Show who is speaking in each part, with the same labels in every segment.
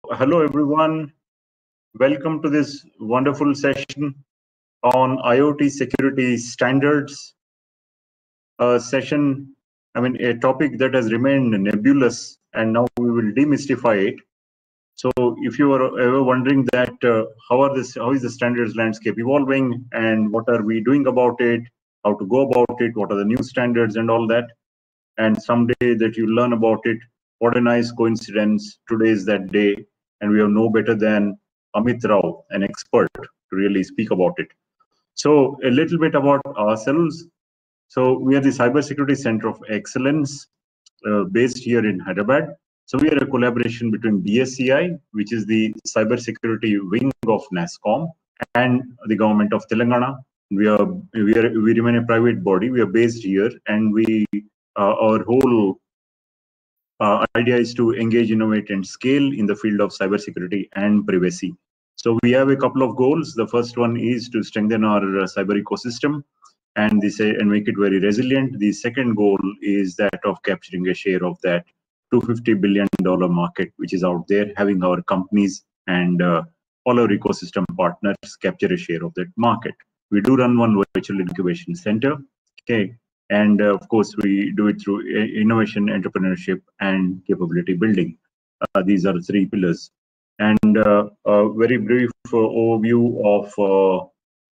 Speaker 1: Hello everyone. Welcome to this wonderful session on IoT security standards. A topic that has remained nebulous, and now we will demystify it. So, if you are ever wondering that how is the standards landscape evolving, and what are we doing about it, how to go about it, what are the new standards, and all that, and someday that you learn about it, what a nice coincidence! Today is that day, and we have no better than Amit Rao, an expert, to really speak about it. So, a little bit about ourselves. So, we are the Cybersecurity Center of Excellence based here in Hyderabad. So, we are a collaboration between BSCI, which is the cybersecurity wing of NASSCOM, and the government of Telangana. We remain a private body. We are based here, and our whole idea is to engage, innovate, and scale in the field of cybersecurity and privacy. So we have a couple of goals. The first one is to strengthen our cyber ecosystem and make it very resilient. The second goal is that of capturing a share of that $250 billion market, which is out there, having our companies and all our ecosystem partners capture a share of that market. We do run one virtual incubation center. Okay. And of course, we do it through innovation, entrepreneurship, and capability building. These are the three pillars. And a very brief overview of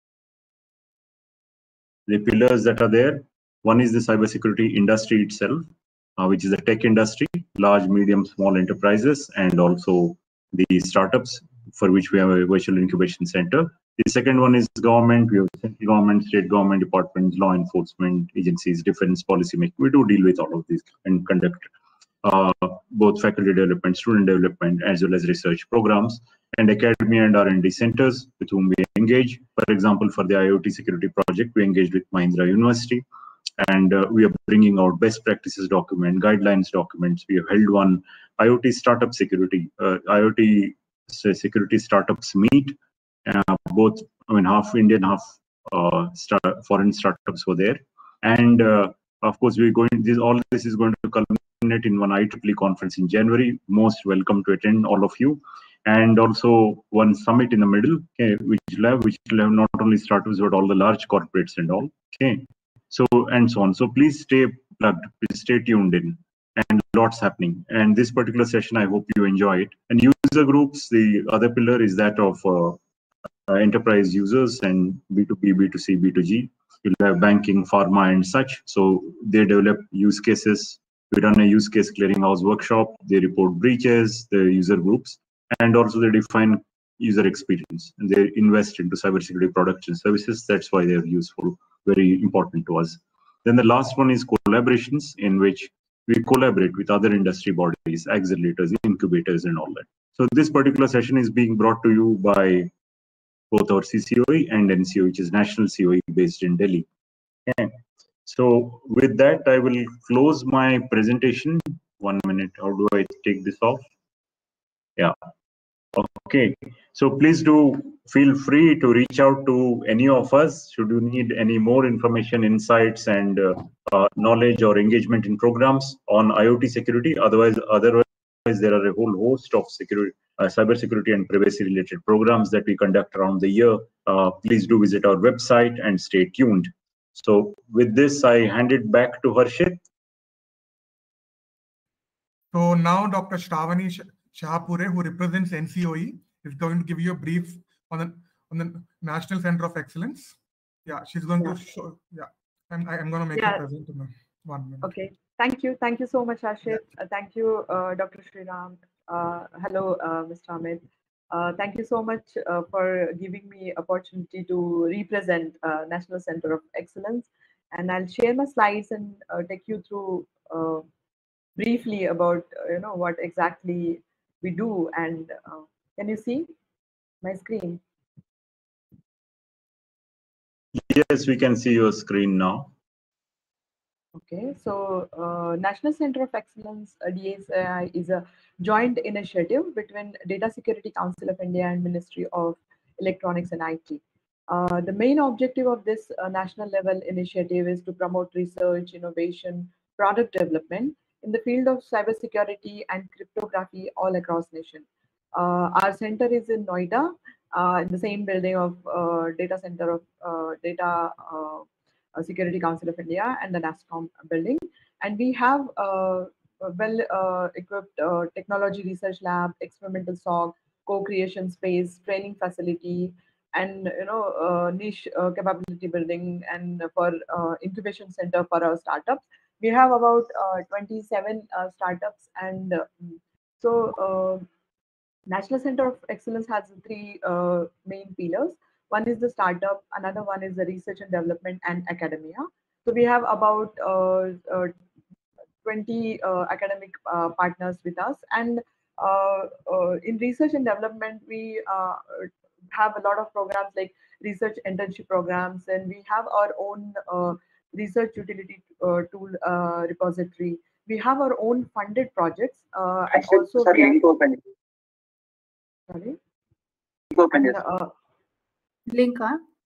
Speaker 1: the pillars that are there. One is the cybersecurity industry itself, which is the tech industry, large, medium, small enterprises, and also the startups for which we have a virtual incubation center. The second one is government. We have central government, state government departments, law enforcement agencies, defense policy making. We do deal with all of these and conduct both faculty development, student development, as well as research programs, and academia and R&D centers with whom we engage. For example, for the IoT security project, we engaged with Mahindra University, and we are bringing out best practices document, guidelines documents. We have held one IoT startup security, security startups meet. Both, half Indian, half foreign startups were there, and of course, all this is going to culminate in one IEEE conference in January. Most welcome to attend, all of you, and also one summit in the middle, okay, which will have not only startups but all the large corporates and all. Okay, so and so on. So please stay plugged, please stay tuned in, and lots happening. And this particular session, I hope you enjoy it. And user groups, the other pillar is that of enterprise users and B2B, B2C, B2G. You'll have banking, pharma, and such. So they develop use cases. We run a use case clearinghouse workshop. They report breaches, the user groups, and also they define user experience. And they invest into cybersecurity products and services. That's why they're useful, very important to us. Then the last one is collaborations, in which we collaborate with other industry bodies, accelerators, incubators, and all that. So this particular session is being brought to you by both our CCOE and NCO, which is National COE based in Delhi. Okay. So with that, I will close my presentation. 1 minute. How do I take this off? Yeah. Okay. So please do feel free to reach out to any of us should you need any more information, insights, and knowledge or engagement in programs on IoT security. Otherwise, there are a whole host of cybersecurity and privacy-related programs that we conduct around the year. Please do visit our website and stay tuned. So with this, I hand it back to Harshit.
Speaker 2: So now Dr. Shravani Shahapure, who represents NCOE, is going to give you a brief on the National Center of Excellence. Yeah, she's going to show. Yeah, I'm going to make a present in 1 minute.
Speaker 3: Okay. Thank you so much, Ashit. Thank you, Dr. Sriram. Hello, Mr. Amit. Thank you so much for giving me opportunity to represent National Center of Excellence. And I'll share my slides and take you through briefly about what exactly we do. And can you see my screen?
Speaker 1: Yes, we can see your screen now.
Speaker 3: Okay, so National Center of Excellence, DSAI, is a joint initiative between Data Security Council of India and Ministry of Electronics and IT. The main objective of this national level initiative is to promote research, innovation, product development in the field of cybersecurity and cryptography all across nation. Our center is in Noida, in the same building of Data Center of Data Security Council of India and the NASSCOM building. And we have a well-equipped technology research lab, experimental SOC, co-creation space, training facility, and niche capability building, and for incubation center for our startups. We have about 27 startups, and National Center of Excellence has three main pillars. One is the startup, another one is the research and development, and academia. So we have about 20 academic partners with us, and in research and development, we have a lot of programs like research internship programs, and we have our own research utility tool repository. We have our own funded projects, and also sorry.
Speaker 4: Link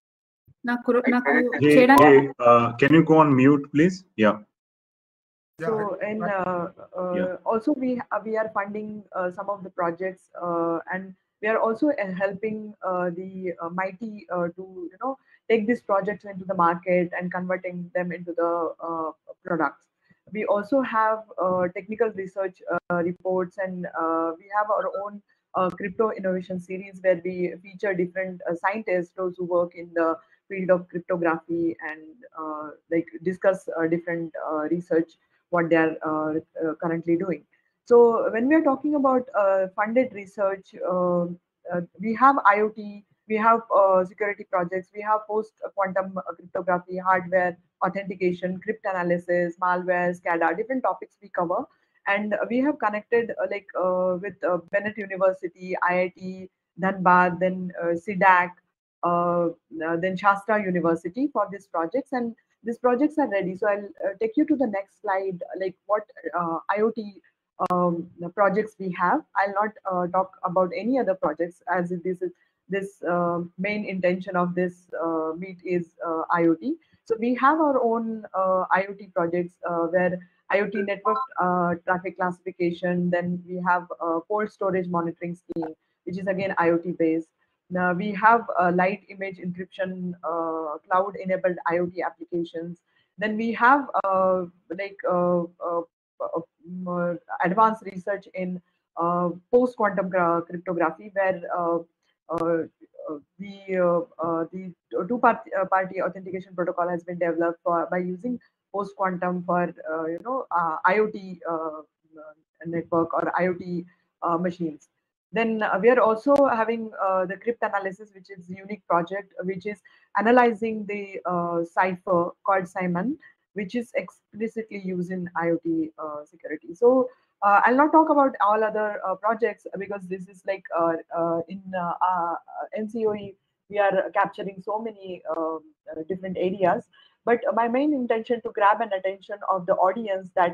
Speaker 1: can you go on mute, please? Yeah.
Speaker 3: So, and also we are funding some of the projects, and we are also helping the Mighty to take these projects into the market and converting them into the products. We also have technical research reports, and we have our own crypto innovation series where we feature different scientists, those who work in the field of cryptography, and like discuss different research what they are currently doing. So when we are talking about funded research, we have IoT, we have security projects, we have post-quantum cryptography, hardware authentication, cryptanalysis, malware, SCADA, different topics we cover. And we have connected with Bennett University, IIT, Dhanbad, then CDAC, then Shastra University for these projects. And these projects are ready. So I'll take you to the next slide, like what IoT projects we have. I'll not talk about any other projects, as this main intention of this meet is IoT. So we have our own IoT projects where IoT network traffic classification, then we have cold storage monitoring scheme, which is again IoT based. Now we have light image encryption, cloud-enabled IoT applications. Then we have advanced research in post-quantum cryptography, where the two-party authentication protocol has been developed by using post-quantum for IoT network or IoT machines. Then we are also having the cryptanalysis, which is a unique project, which is analyzing the cipher called Simon, which is explicitly used in IoT security. So I'll not talk about all other projects, because this is like in NCOE, we are capturing so many different areas. But my main intention to grab an attention of the audience that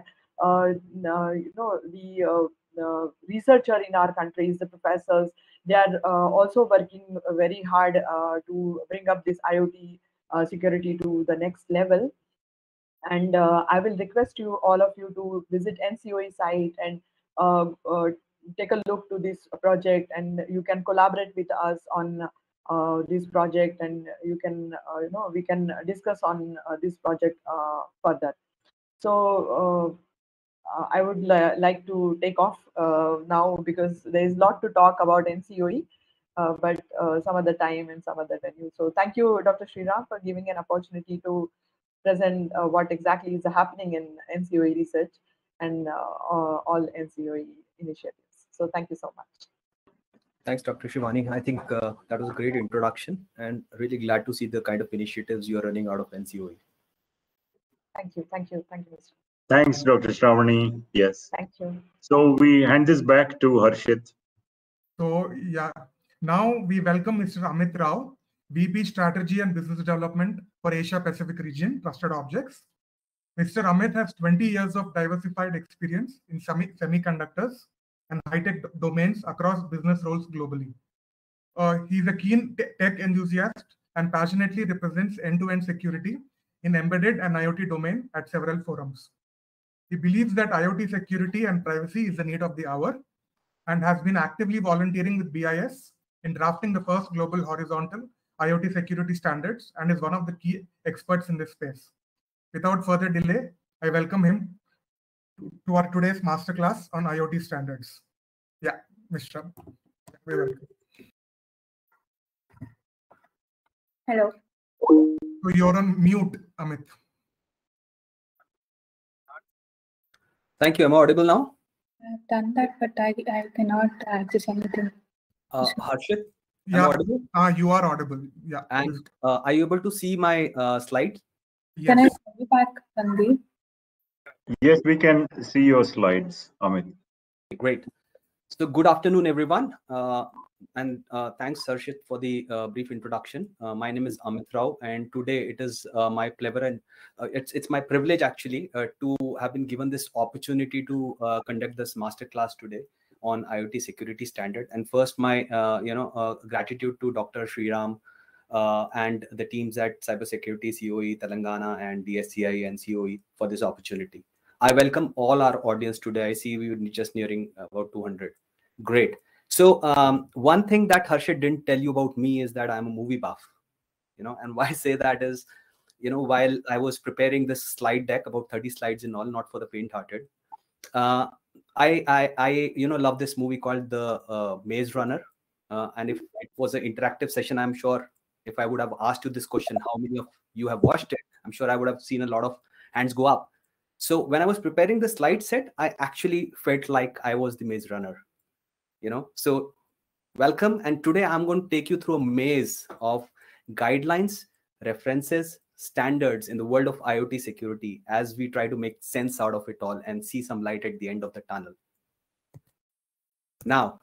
Speaker 3: the researcher in our countries, the professors, they are also working very hard to bring up this IoT security to the next level. And I will request you, all of you, to visit NCOE site and take a look to this project, and you can collaborate with us on this project, and you can we can discuss on this project further. So I would like to take off now, because there is a lot to talk about NCOE, but some other time and some other venue. So thank you, Dr. Sriram, for giving an opportunity to present what exactly is happening in NCOE research and all NCOE initiatives. So thank you so much.
Speaker 5: Thanks, Dr. Shivani. I think that was a great introduction, and really glad to see the kind of initiatives you are running out of NCOE.
Speaker 3: Thank you. Thank you. Thank you, Mr.
Speaker 1: Thanks, Dr. Shravani. Yes.
Speaker 3: Thank you.
Speaker 1: So we hand this back to Harshit.
Speaker 2: So yeah, now we welcome Mr. Amit Rao, VP Strategy and Business Development for Asia Pacific region, Trusted Objects. Mr. Amit has 20 years of diversified experience in semiconductors and high-tech domains across business roles globally. He's a keen tech enthusiast and passionately represents end-to-end security in embedded and IoT domain at several forums. He believes that IoT security and privacy is the need of the hour. and has been actively volunteering with BIS in drafting the first global horizontal IoT security standards and is one of the key experts in this space. Without further delay, I welcome him to our today's masterclass on IoT standards. Yeah, Mr. Very welcome.
Speaker 4: Hello.
Speaker 2: So you're on mute, Amit.
Speaker 5: Thank you. Am I audible now?
Speaker 4: I've done that, but I cannot access anything.
Speaker 5: Harshit, am I
Speaker 2: Yeah,
Speaker 5: audible?
Speaker 2: you are audible. Yeah.
Speaker 5: And are you able to see my slides?
Speaker 2: Yes.
Speaker 4: Can I call you back, Sandeep?
Speaker 1: Yes, we can see your slides, Amit.
Speaker 5: Great. So good afternoon, everyone. And thanks, Harshit, for the brief introduction. My name is Amit Rao, and today it is my pleasure and it's my privilege actually to have been given this opportunity to conduct this masterclass today on IoT security standard. And first, my gratitude to Dr. Sriram and the teams at Cybersecurity COE Telangana and DSCI and COE for this opportunity. I welcome all our audience today. I see we are just nearing about 200. Great. So one thing that Harshit didn't tell you about me is that I'm a movie buff, and why I say that is, while I was preparing this slide deck, about 30 slides in all, not for the faint-hearted, I love this movie called The Maze Runner. And if it was an interactive session, I'm sure if I would have asked you this question, how many of you have watched it? I'm sure I would have seen a lot of hands go up. So when I was preparing the slide set, I actually felt like I was the Maze Runner. So welcome. And today I'm going to take you through a maze of guidelines, references, standards in the world of IoT security as we try to make sense out of it all and see some light at the end of the tunnel. Now,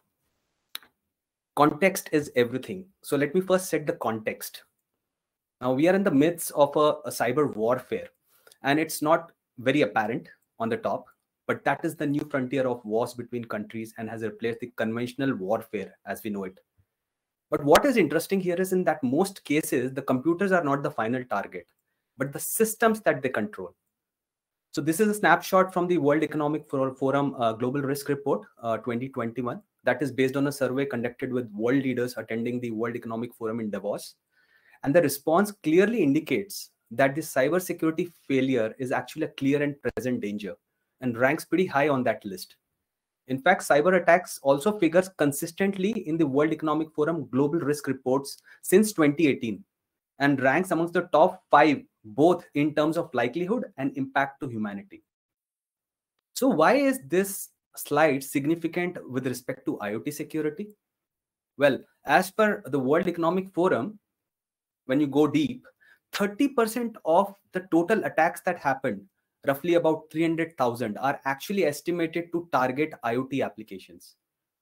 Speaker 5: context is everything. So let me first set the context. Now we are in the midst of a cyber warfare, and it's not very apparent on the top. But that is the new frontier of wars between countries and has replaced the conventional warfare as we know it. But what is interesting here is in that most cases, the computers are not the final target, but the systems that they control. So this is a snapshot from the World Economic Forum Global Risk Report 2021 that is based on a survey conducted with world leaders attending the World Economic Forum in Davos. And the response clearly indicates that the cybersecurity failure is actually a clear and present danger, and ranks pretty high on that list. In fact, cyber attacks also figures consistently in the World Economic Forum Global Risk Reports since 2018 and ranks amongst the top 5, both in terms of likelihood and impact to humanity. So why is this slide significant with respect to IoT security? Well, as per the World Economic Forum, when you go deep, 30% of the total attacks that happened, roughly about 300,000, are actually estimated to target IoT applications.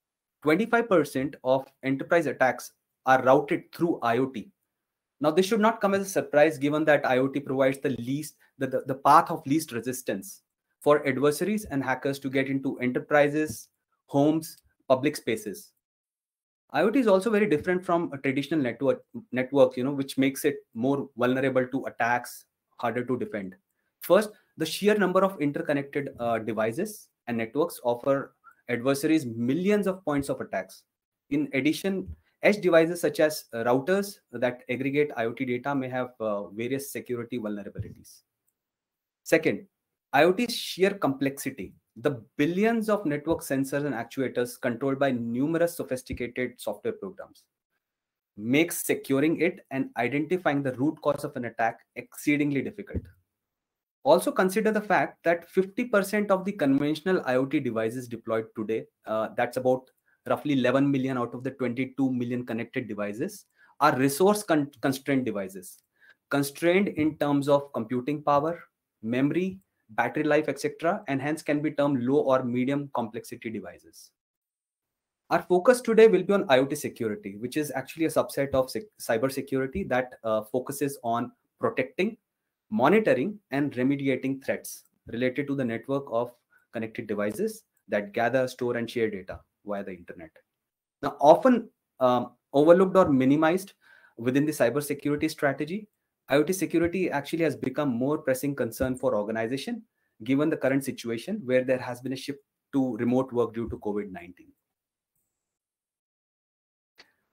Speaker 5: 25% of enterprise attacks are routed through IoT. Now, this should not come as a surprise given that IoT provides the path of least resistance for adversaries and hackers to get into enterprises, homes, public spaces. IoT is also very different from a traditional network, which makes it more vulnerable to attacks, harder to defend. First, the sheer number of interconnected devices and networks offer adversaries millions of points of attacks. In addition, edge devices such as routers that aggregate IoT data may have various security vulnerabilities. Second, IoT's sheer complexity. The billions of network sensors and actuators controlled by numerous sophisticated software programs makes securing it and identifying the root cause of an attack exceedingly difficult. Also consider the fact that 50% of the conventional IoT devices deployed today, that's about roughly 11 million out of the 22 million connected devices, are resource constrained devices. Constrained in terms of computing power, memory, battery life, etc., and hence can be termed low or medium complexity devices. Our focus today will be on IoT security, which is actually a subset of cyber security that focuses on protecting, monitoring, and remediating threats related to the network of connected devices that gather, store, and share data via the internet. Now, often overlooked or minimized within the cybersecurity strategy, IoT security actually has become more pressing concern for organization given the current situation where there has been a shift to remote work due to COVID-19.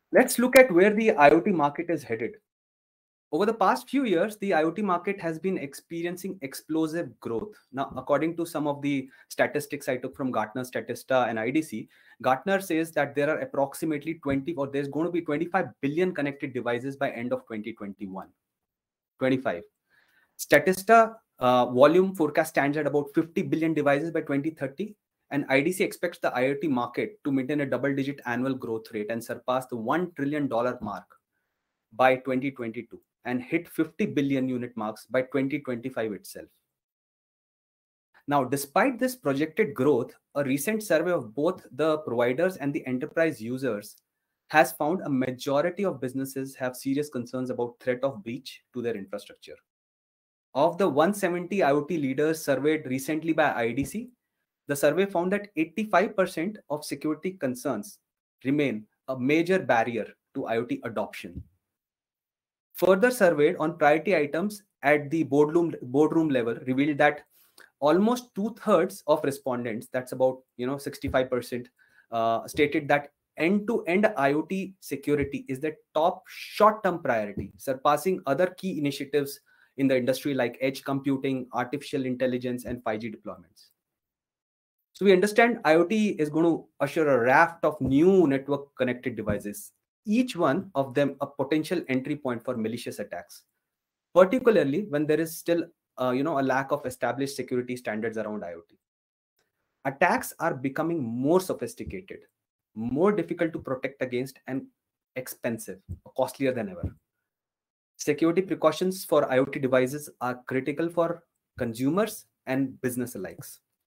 Speaker 5: Let's look at where the IoT market is headed. Over the past few years, the IoT market has been experiencing explosive growth. Now, according to some of the statistics I took from Gartner, Statista, and IDC, Gartner says that there are approximately 20, or there's going to be 25 billion connected devices by end of 2021. 25. Statista volume forecast stands at about 50 billion devices by 2030. And IDC expects the IoT market to maintain a double-digit annual growth rate and surpass the $1 trillion mark by 2022 and hit 50 billion unit marks by 2025 itself. Now, despite this projected growth, a recent survey of both the providers and the enterprise users has found a majority of businesses have serious concerns about threat of breach to their infrastructure. Of the 170 IoT leaders surveyed recently by IDC, the survey found that 85% of security concerns remain a major barrier to IoT adoption. Further surveyed on priority items at the boardroom level revealed that almost 2/3 of respondents, that's about 65%, stated that end-to-end IoT security is the top short-term priority, surpassing other key initiatives in the industry like edge computing, artificial intelligence, and 5G deployments. So we understand IoT is going to usher a raft of new network connected devices, each one of them a potential entry point for malicious attacks, particularly when there is still a lack of established security standards around IoT. Attacks are becoming more sophisticated, more difficult to protect against, and expensive, costlier than ever. Security precautions for IoT devices are critical for consumers and business alike.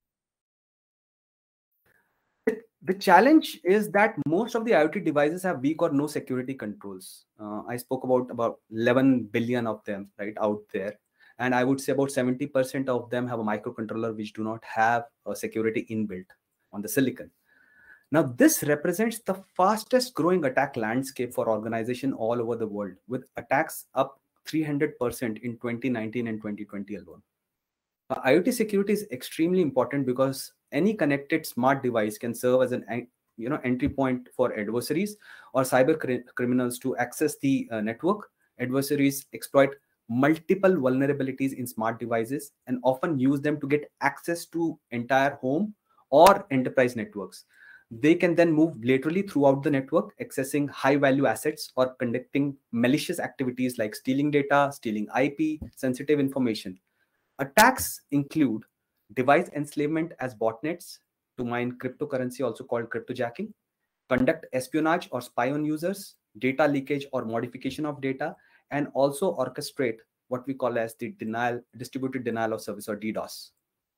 Speaker 5: The challenge is that most of the IoT devices have weak or no security controls. I spoke about 11 billion of them out there. And I would say about 70% of them have a microcontroller which do not have a security inbuilt on the silicon. Now, this represents the fastest growing attack landscape for organizations all over the world, with attacks up 300% in 2019 and 2020 alone. IoT security is extremely important because any connected smart device can serve as an entry point for adversaries or cyber criminals to access the network. Adversaries exploit multiple vulnerabilities in smart devices and often use them to get access to entire home or enterprise networks. They can then move laterally throughout the network, accessing high-value assets or conducting malicious activities like stealing data, stealing IP, sensitive information. Attacks include device enslavement as botnets to mine cryptocurrency, also called cryptojacking, conduct espionage or spy on users, data leakage or modification of data, and also orchestrate what we call as the distributed denial of service, or DDoS.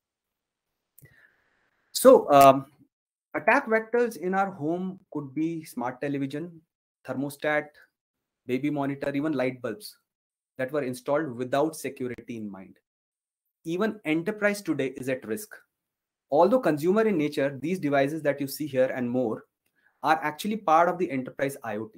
Speaker 5: So attack vectors in our home could be smart television, thermostat, baby monitor, even light bulbs that were installed without security in mind. Even enterprise today is at risk. Although consumer in nature, these devices that you see here and more are actually part of the enterprise IoT.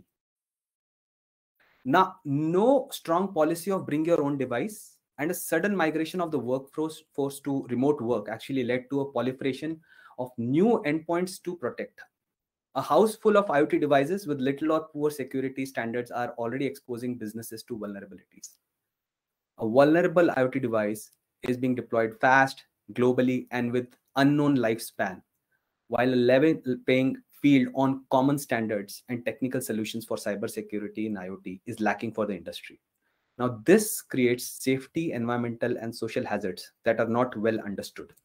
Speaker 5: Now, no strong policy of bring your own device and a sudden migration of the workforce to remote work actually led to a proliferation of new endpoints to protect. A house full of IoT devices with little or poor security standards are already exposing businesses to vulnerabilities. A vulnerable IoT device is being deployed fast, globally, and with unknown lifespan, while a level playing field on common standards and technical solutions for cybersecurity in IoT is lacking for the industry. Now, this creates safety, environmental, and social hazards that are not well understood.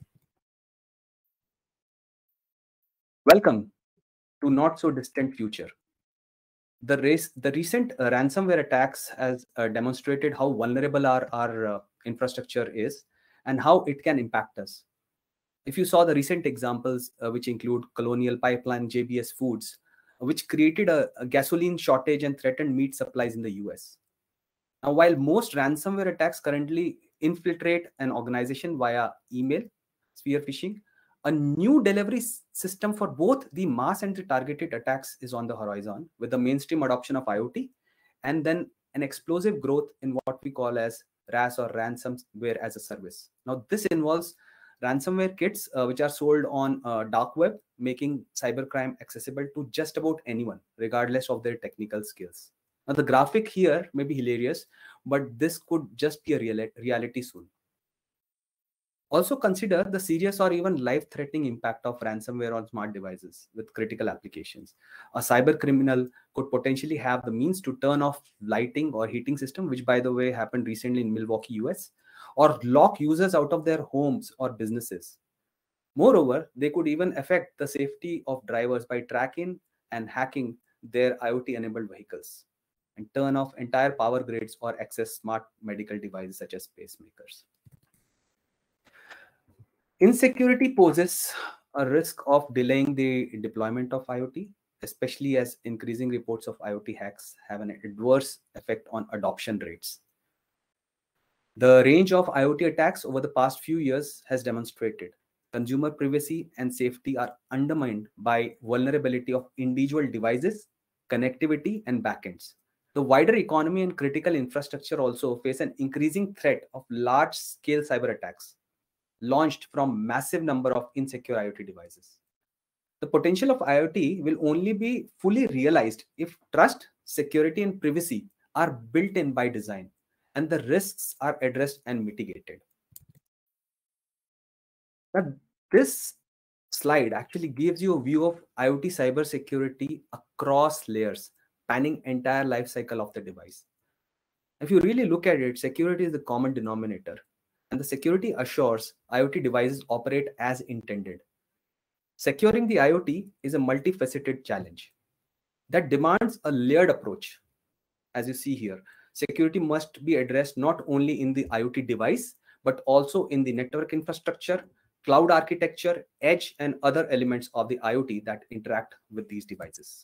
Speaker 5: Welcome to Not So Distant Future. The recent ransomware attacks has demonstrated how vulnerable our infrastructure is and how it can impact us. If you saw the recent examples, which include Colonial Pipeline, JBS Foods, which created a gasoline shortage and threatened meat supplies in the US. Now, while most ransomware attacks currently infiltrate an organization via email, spear phishing, a new delivery system for both the mass and the targeted attacks is on the horizon, with the mainstream adoption of IoT and then an explosive growth in what we call as RAS, or ransomware as a service. Now, this involves ransomware kits which are sold on dark web, making cybercrime accessible to just about anyone, regardless of their technical skills. Now, the graphic here may be hilarious, but this could just be a reality soon. Also consider the serious or even life-threatening impact of ransomware on smart devices with critical applications. A cyber criminal could potentially have the means to turn off lighting or heating system, which by the way happened recently in Milwaukee, US, or lock users out of their homes or businesses. Moreover, they could even affect the safety of drivers by tracking and hacking their IoT-enabled vehicles and turn off entire power grids or access smart medical devices such as pacemakers. Insecurity poses a risk of delaying the deployment of IoT, especially as increasing reports of IoT hacks have an adverse effect on adoption rates. The range of IoT attacks over the past few years has demonstrated consumer privacy and safety are undermined by vulnerability of individual devices, connectivity, and backends. The wider economy and critical infrastructure also face an increasing threat of large-scale cyber attacks launched from massive number of insecure IoT devices. The potential of IoT will only be fully realized if trust, security, and privacy are built in by design, and the risks are addressed and mitigated. Now, this slide actually gives you a view of IoT cybersecurity across layers, spanning entire life cycle of the device. If you really look at it, security is the common denominator, and the security assures IoT devices operate as intended. Securing the IoT is a multifaceted challenge that demands a layered approach. As you see here, security must be addressed not only in the IoT device, but also in the network infrastructure, cloud architecture, edge, and other elements of the IoT that interact with these devices.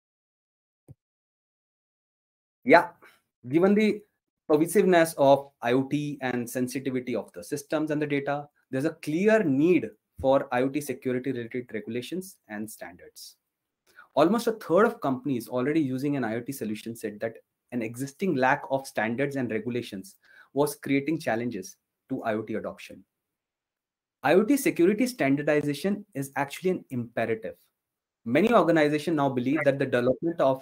Speaker 5: Yeah, given the pervasiveness of IoT and sensitivity of the systems and the data, there's a clear need for IoT security related regulations and standards. Almost a third of companies already using an IoT solution said that an existing lack of standards and regulations was creating challenges to IoT adoption. IoT security standardization is actually an imperative. Many organizations now believe that the development of,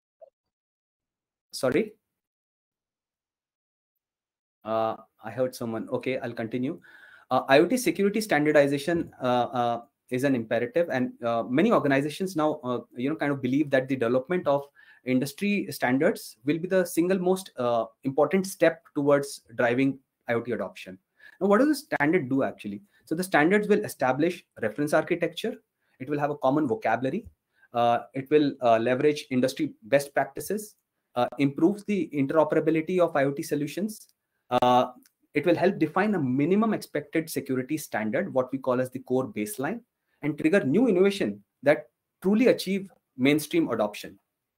Speaker 5: I heard someone. Okay, I'll continue. IoT security standardization is an imperative, and many organizations now, kind of believe that the development of industry standards will be the single most important step towards driving IoT adoption. Now, what does the standard do actually? So the standards will establish reference architecture. It will have a common vocabulary. It will leverage industry best practices, improves the interoperability of IoT solutions. It will help define a minimum expected security standard, what we call as the core baseline, and trigger new innovation that truly achieve mainstream adoption.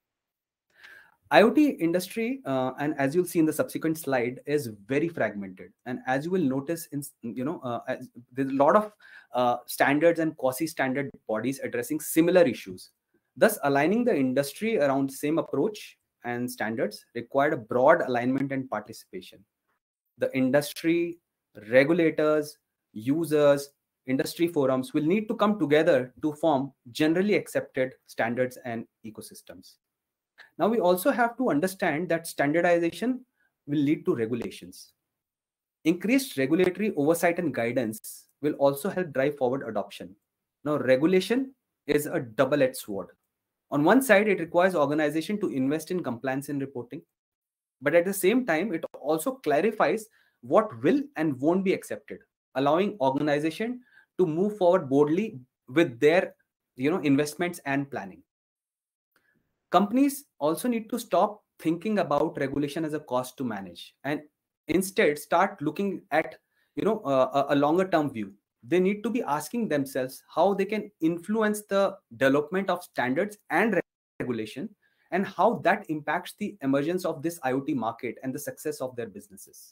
Speaker 5: IoT industry, and as you'll see in the subsequent slide, is very fragmented. And as you will notice, there's a lot of standards and quasi-standard bodies addressing similar issues. Thus, aligning the industry around the same approach and standards required a broad alignment and participation. The industry, regulators, users, industry forums will need to come together to form generally accepted standards and ecosystems. Now, we also have to understand that standardization will lead to regulations. Increased regulatory oversight and guidance will also help drive forward adoption. Now, regulation is a double-edged sword. On one side, it requires organizations to invest in compliance and reporting. But at the same time, it also clarifies what will and won't be accepted, allowing organizations to move forward boldly with their investments and planning. Companies also need to stop thinking about regulation as a cost to manage and instead start looking at a longer term view. They need to be asking themselves how they can influence the development of standards and regulation and how that impacts the emergence of this IoT market and the success of their businesses.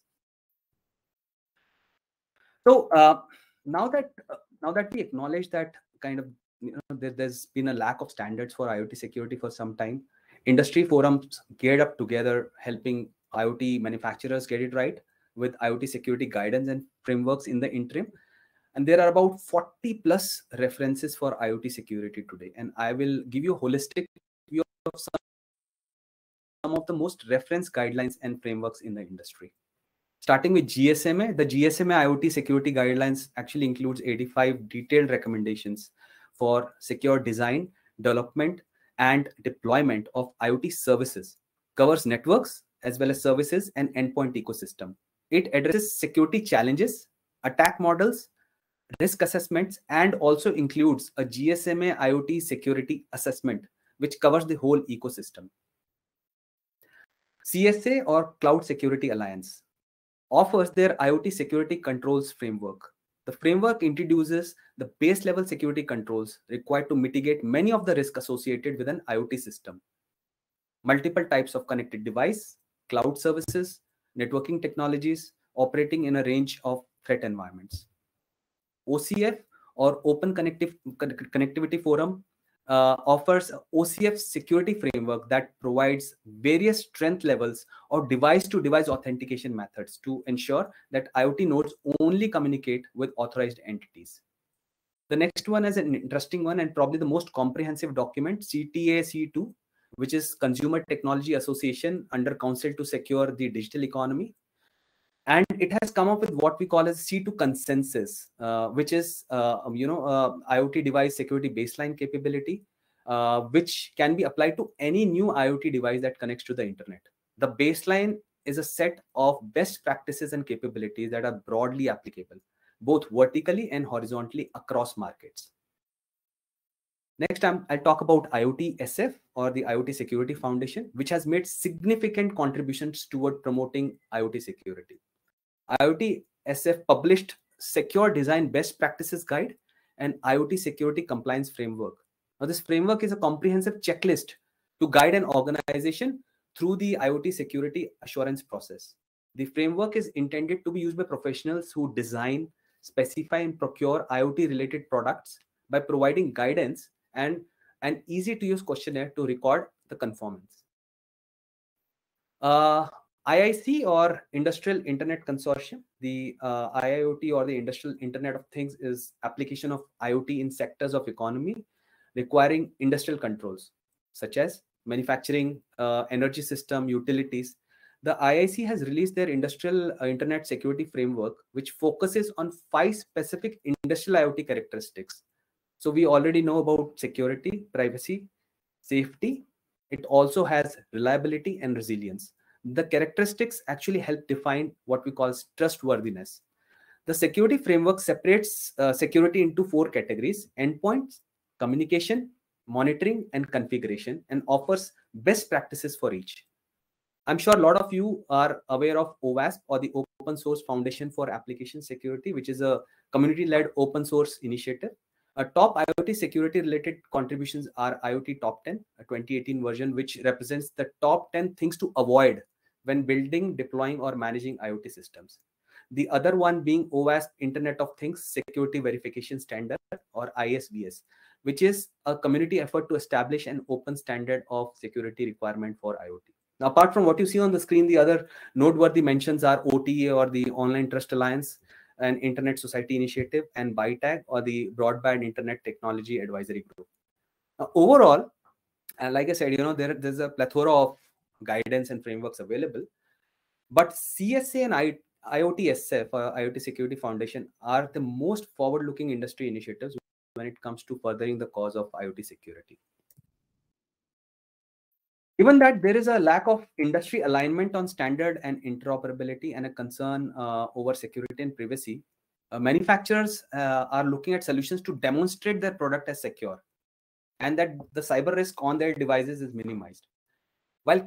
Speaker 5: So now that we acknowledge that kind of there's been a lack of standards for IoT security for some time, industry forums geared up together, helping IoT manufacturers get it right with IoT security guidance and frameworks in the interim. And there are about 40 plus references for IoT security today. And I will give you a holistic view of some of the most reference guidelines and frameworks in the industry. Starting with GSMA, the GSMA IoT security guidelines actually includes 85 detailed recommendations for secure design, development, and deployment of IoT services, covers networks as well as services and endpoint ecosystem. It addresses security challenges, attack models, risk assessments, and also includes a GSMA IoT security assessment, which covers the whole ecosystem. CSA, or Cloud Security Alliance, offers their IoT security controls framework. The framework introduces the base level security controls required to mitigate many of the risks associated with an IoT system. Multiple types of connected device, cloud services, networking technologies operating in a range of threat environments. OCF, or Open Connectivity Forum, offers OCF security framework that provides various strength levels or device-to-device authentication methods to ensure that IoT nodes only communicate with authorized entities. The next one is an interesting one and probably the most comprehensive document, CTAC2, which is Consumer Technology Association under Council to Secure the Digital Economy. And it has come up with what we call as C2 consensus, which is, IoT device security baseline capability, which can be applied to any new IoT device that connects to the internet. The baseline is a set of best practices and capabilities that are broadly applicable, both vertically and horizontally across markets. Next, I'll talk about IoT SF, or the IoT Security Foundation, which has made significant contributions toward promoting IoT security. IoT SF published Secure Design Best Practices Guide and IoT Security Compliance Framework. Now, this framework is a comprehensive checklist to guide an organization through the IoT security assurance process. The framework is intended to be used by professionals who design, specify, and procure IoT-related products by providing guidance and an easy-to-use questionnaire to record the conformance. IIC, or Industrial Internet Consortium, the IIoT, or the Industrial Internet of Things, is application of IoT in sectors of economy requiring industrial controls, such as manufacturing, energy system, utilities. The IIC has released their Industrial Internet Security Framework, which focuses on 5 specific industrial IoT characteristics. So we already know about security, privacy, safety. It also has reliability and resilience. The characteristics actually help define what we call trustworthiness. The security framework separates security into 4 categories: endpoints, communication, monitoring, and configuration, and offers best practices for each. I'm sure a lot of you are aware of OWASP, or the Open Source Foundation for Application Security, which is a community-led open source initiative. Top IoT security related contributions are IoT Top 10, a 2018 version, which represents the top 10 things to avoid when building, deploying, or managing IoT systems. The other one being OWASP Internet of Things Security Verification Standard, or ISVS, which is a community effort to establish an open standard of security requirement for IoT. Now, apart from what you see on the screen, the other noteworthy mentions are OTA, or the Online Trust Alliance, an Internet Society Initiative, and BITAG, or the Broadband Internet Technology Advisory Group. Now, overall, like I said, there's a plethora of guidance and frameworks available, but CSA and IoT SF, IoT Security Foundation, are the most forward-looking industry initiatives when it comes to furthering the cause of IoT security. Given that there is a lack of industry alignment on standard and interoperability and a concern over security and privacy, manufacturers are looking at solutions to demonstrate their product as secure and that the cyber risk on their devices is minimized. While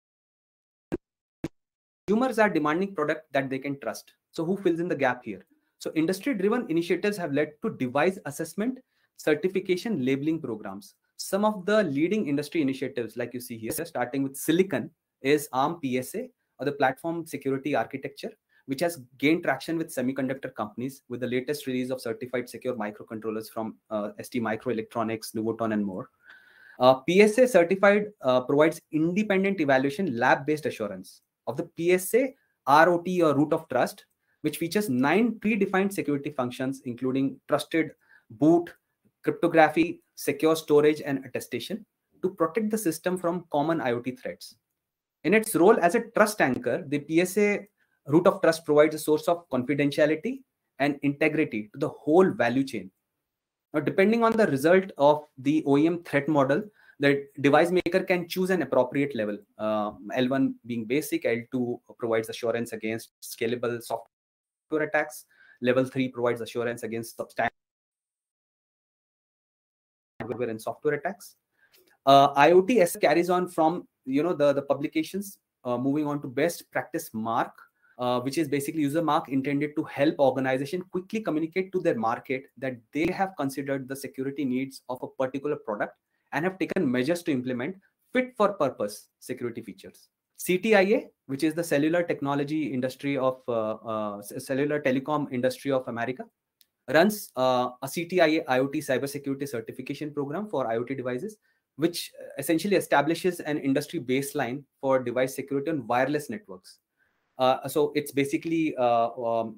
Speaker 5: consumers are demanding product that they can trust. So who fills in the gap here? So industry-driven initiatives have led to device assessment, certification, labeling programs. Some of the leading industry initiatives, like you see here, starting with Silicon, is ARM PSA, or the Platform Security Architecture, which has gained traction with semiconductor companies with the latest release of certified secure microcontrollers from ST Microelectronics, Nuvoton, and more. PSA certified provides independent evaluation, lab-based assurance of the PSA ROT, or root of trust, which features 9 predefined security functions, including trusted boot, cryptography, secure storage, and attestation to protect the system from common IoT threats. In its role as a trust anchor, the PSA root of trust provides a source of confidentiality and integrity to the whole value chain. Now, depending on the result of the OEM threat model, the device maker can choose an appropriate level. L1 being basic, L2 provides assurance against scalable software attacks. Level 3 provides assurance against substandard hardware and software attacks. IoT carries on from the publications, moving on to best practice mark, which is basically user mark intended to help organization quickly communicate to their market that they have considered the security needs of a particular product and have taken measures to implement fit for purpose security features. CTIA, which is the cellular technology industry of cellular telecom industry of America, runs a CTIA IoT cybersecurity certification program for IoT devices, which essentially establishes an industry baseline for device security on wireless networks. So it's basically a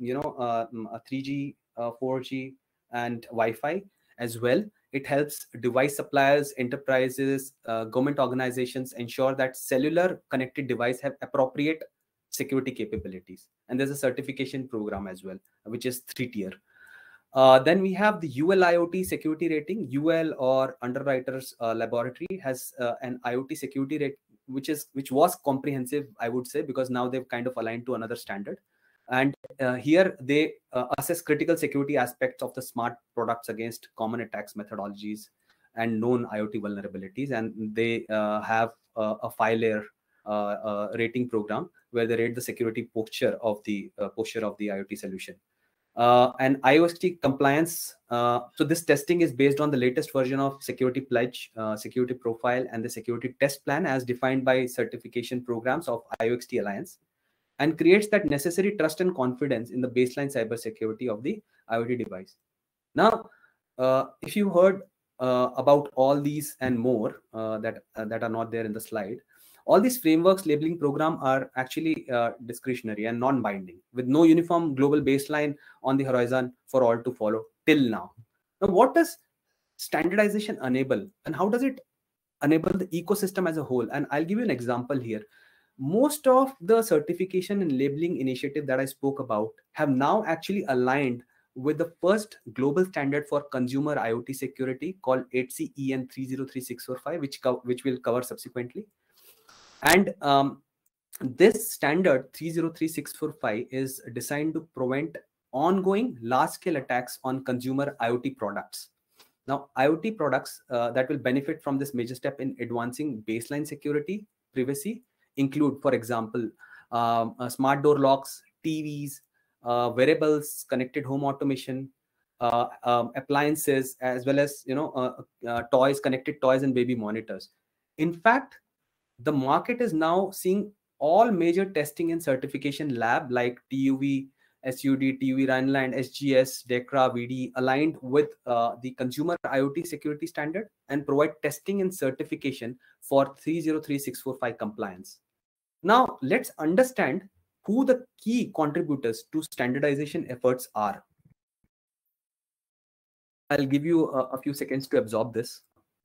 Speaker 5: 3G, 4G, and Wi-Fi as well. It helps device suppliers, enterprises, government organizations ensure that cellular connected device have appropriate security capabilities. And there's a certification program as well, which is 3-tier. Then we have the UL IoT security rating. UL, or Underwriters Laboratory, has an IoT security rate which was comprehensive, I would say, because now they've kind of aligned to another standard. And here they assess critical security aspects of the smart products against common attacks methodologies and known IoT vulnerabilities. And they have a 5-layer rating program where they rate the security posture of the IoT solution. And IOST compliance. So this testing is based on the latest version of security pledge, security profile, and the security test plan as defined by certification programs of IOXT Alliance, and creates that necessary trust and confidence in the baseline cybersecurity of the IoT device. Now, if you heard about all these and more that are not there in the slide, all these frameworks labeling program are actually discretionary and non-binding, with no uniform global baseline on the horizon for all to follow till now. Now, what does standardization enable, and how does it enable the ecosystem as a whole? And I'll give you an example here. Most of the certification and labeling initiative that I spoke about have now actually aligned with the first global standard for consumer IoT security called 8C EN 303645, which we'll cover subsequently. And this standard 303645 is designed to prevent ongoing large-scale attacks on consumer IoT products. Now, IoT products that will benefit from this major step in advancing baseline security, privacy, include, for example, smart door locks, TVs, wearables, connected home automation, appliances, as well as toys, connected toys, and baby monitors. In fact, the market is now seeing all major testing and certification lab like TUV, SUD, TUV Rhineland, SGS, DEKRA, VD aligned with the consumer IoT security standard and provide testing and certification for 303645 compliance. Now, let's understand who the key contributors to standardization efforts are. I'll give you a few seconds to absorb this.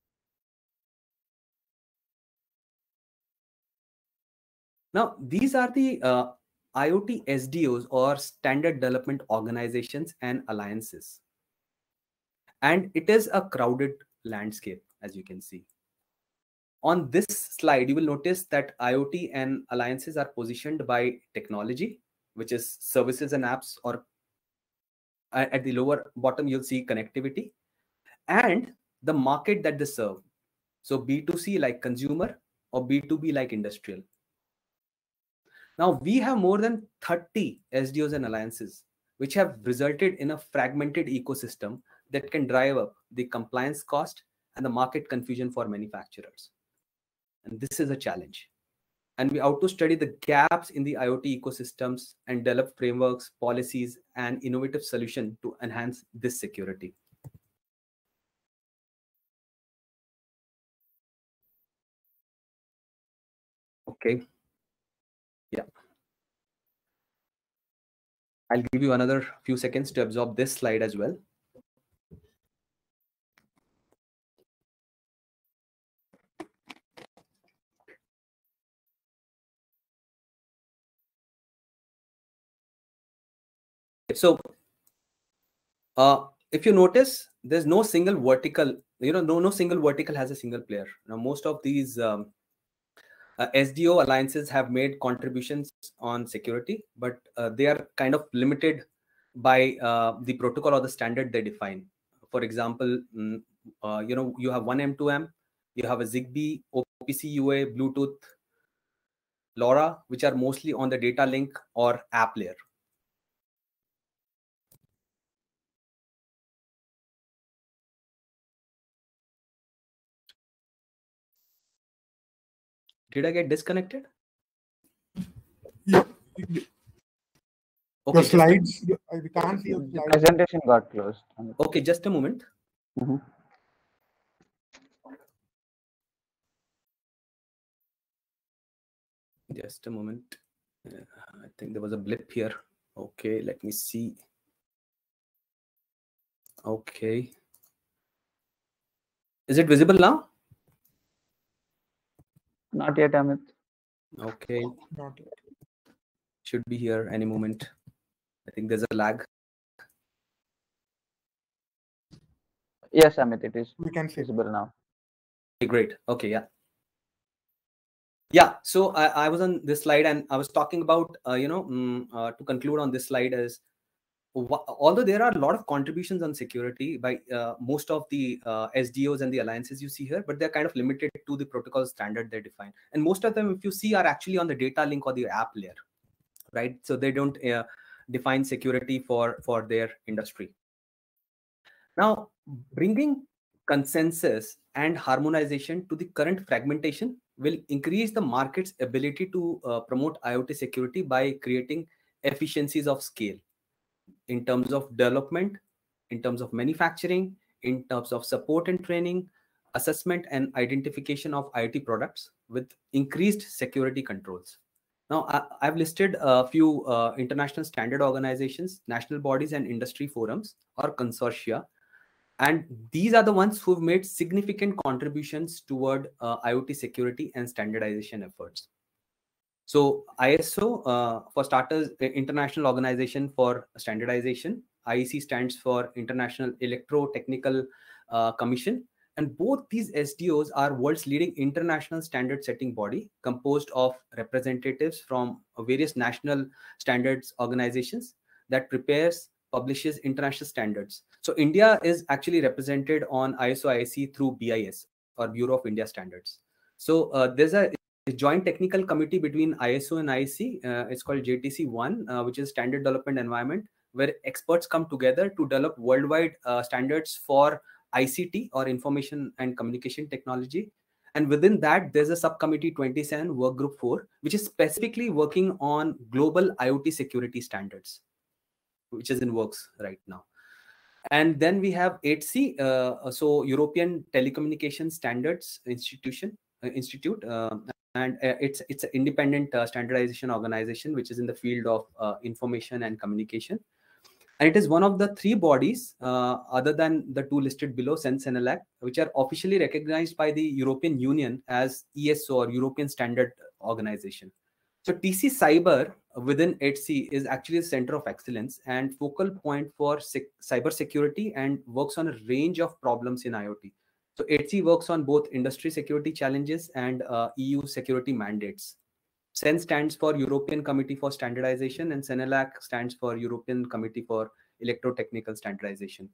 Speaker 5: Now, these are the IoT SDOs, or Standard Development Organizations and Alliances. And it is a crowded landscape, as you can see. On this slide, you will notice that IoT and alliances are positioned by technology, which is services and apps, or at the lower bottom, you'll see connectivity, and the market that they serve. So B2C like consumer, or B2B like industrial. Now, we have more than 30 SDOs and alliances, which have resulted in a fragmented ecosystem that can drive up the compliance cost and the market confusion for manufacturers. And this is a challenge. And we ought to study the gaps in the IoT ecosystems and develop frameworks, policies, and innovative solutions to enhance this security. Okay. Yeah. I'll give you another few seconds to absorb this slide as well. So if you notice, there's no single vertical, no single vertical has a single player. Now, most of these SDO alliances have made contributions on security, but they are kind of limited by the protocol or the standard they define. For example, you have one M2M, you have a ZigBee, OPC UA, Bluetooth, LoRa, which are mostly on the data link or app layer. Did I get disconnected?
Speaker 2: Yeah.
Speaker 5: Okay,
Speaker 2: Your slides, we can't see your
Speaker 6: The
Speaker 2: slides.
Speaker 6: presentation got closed.
Speaker 5: Okay, just a moment.
Speaker 6: Mhm.
Speaker 5: Just a moment. I think there was a blip here. Okay, let me see. Okay. Is it visible now?
Speaker 6: Not yet, Amit.
Speaker 5: Okay.
Speaker 2: Not yet.
Speaker 5: Should be here any moment. I think there's a lag.
Speaker 6: Yes, Amit, it is
Speaker 2: We can see.
Speaker 6: visible now.
Speaker 5: Okay, great. Okay, yeah. Yeah, so I was on this slide and I was talking about, to conclude on this slide is, although there are a lot of contributions on security by most of the SDOs and the alliances you see here, but they're kind of limited to the protocol standard they define. And most of them, if you see, are actually on the data link or the app layer, right? So they don't define security for their industry. Now, bringing consensus and harmonization to the current fragmentation will increase the market's ability to promote IoT security by creating efficiencies of scale in terms of development, in terms of manufacturing, in terms of support and training, assessment and identification of IoT products with increased security controls. Now, I've listed a few international standard organizations, national bodies and industry forums or consortia. And these are the ones who've made significant contributions toward IoT security and standardization efforts. So ISO, for starters, International Organization for Standardization. IEC stands for International Electrotechnical Commission. And both these SDOs are world's leading international standard setting body composed of representatives from various national standards organizations that publishes international standards. So India is actually represented on ISO IEC through BIS or Bureau of India Standards. So there's a joint technical committee between ISO and IEC. It's called JTC1, which is Standard Development Environment, where experts come together to develop worldwide standards for ICT or information and communication technology. And within that, there's a subcommittee 27, work group 4, which is specifically working on global IoT security standards, which is in works right now. And then we have 8C, so European Telecommunication Standards Institute, and it's an independent standardization organization which is in the field of information and communication. And it is one of the 3 bodies, other than the 2 listed below, CEN, CENELAC, which are officially recognized by the European Union as ESO or European Standard Organization. So TC Cyber within 8C is actually a center of excellence and focal point for cyber security and works on a range of problems in IoT. So 8C works on both industry security challenges and EU security mandates. CEN stands for European Committee for Standardization and CENELAC stands for European Committee for Electrotechnical Standardization.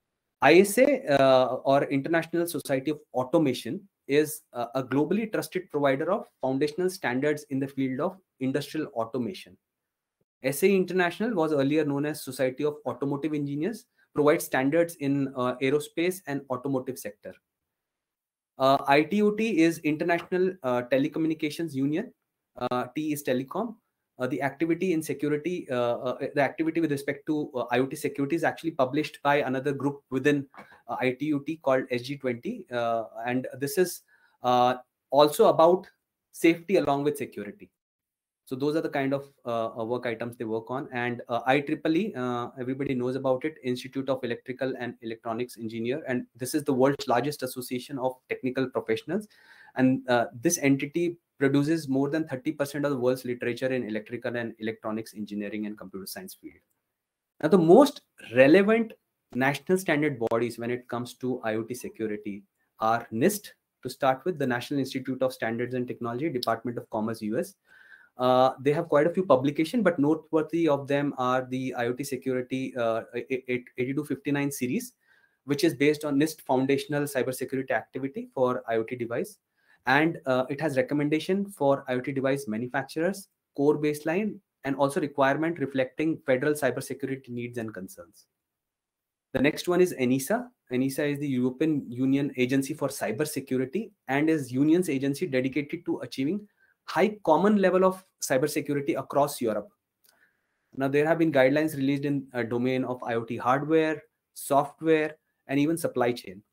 Speaker 5: ISA or International Society of Automation is a globally trusted provider of foundational standards in the field of industrial automation. SA International was earlier known as Society of Automotive Engineers, provides standards in aerospace and automotive sector. ITUT is International Telecommunications Union. T is telecom. The activity in security, the activity with respect to IoT security is actually published by another group within ITUT called SG20. And this is also about safety along with security. So those are the kind of work items they work on. And IEEE, everybody knows about it, Institute of Electrical and Electronics Engineer, and this is the world's largest association of technical professionals. And this entity produces more than 30% of the world's literature in electrical and electronics engineering and computer science field. Now, the most relevant national standard bodies when it comes to IoT security are NIST, to start with, the National Institute of Standards and Technology, Department of Commerce, US. They have quite a few publications, but noteworthy of them are the IoT Security 8259 series, which is based on NIST Foundational Cybersecurity Activity for IoT device. And it has recommendation for IoT device manufacturers, core baseline, and also requirement reflecting federal cybersecurity needs and concerns. The next one is ENISA. ENISA is the European Union Agency for Cybersecurity and is union's agency dedicated to achieving high common level of cybersecurity across Europe. Now, there have been guidelines released in a domain of IoT hardware, software, and even supply chain.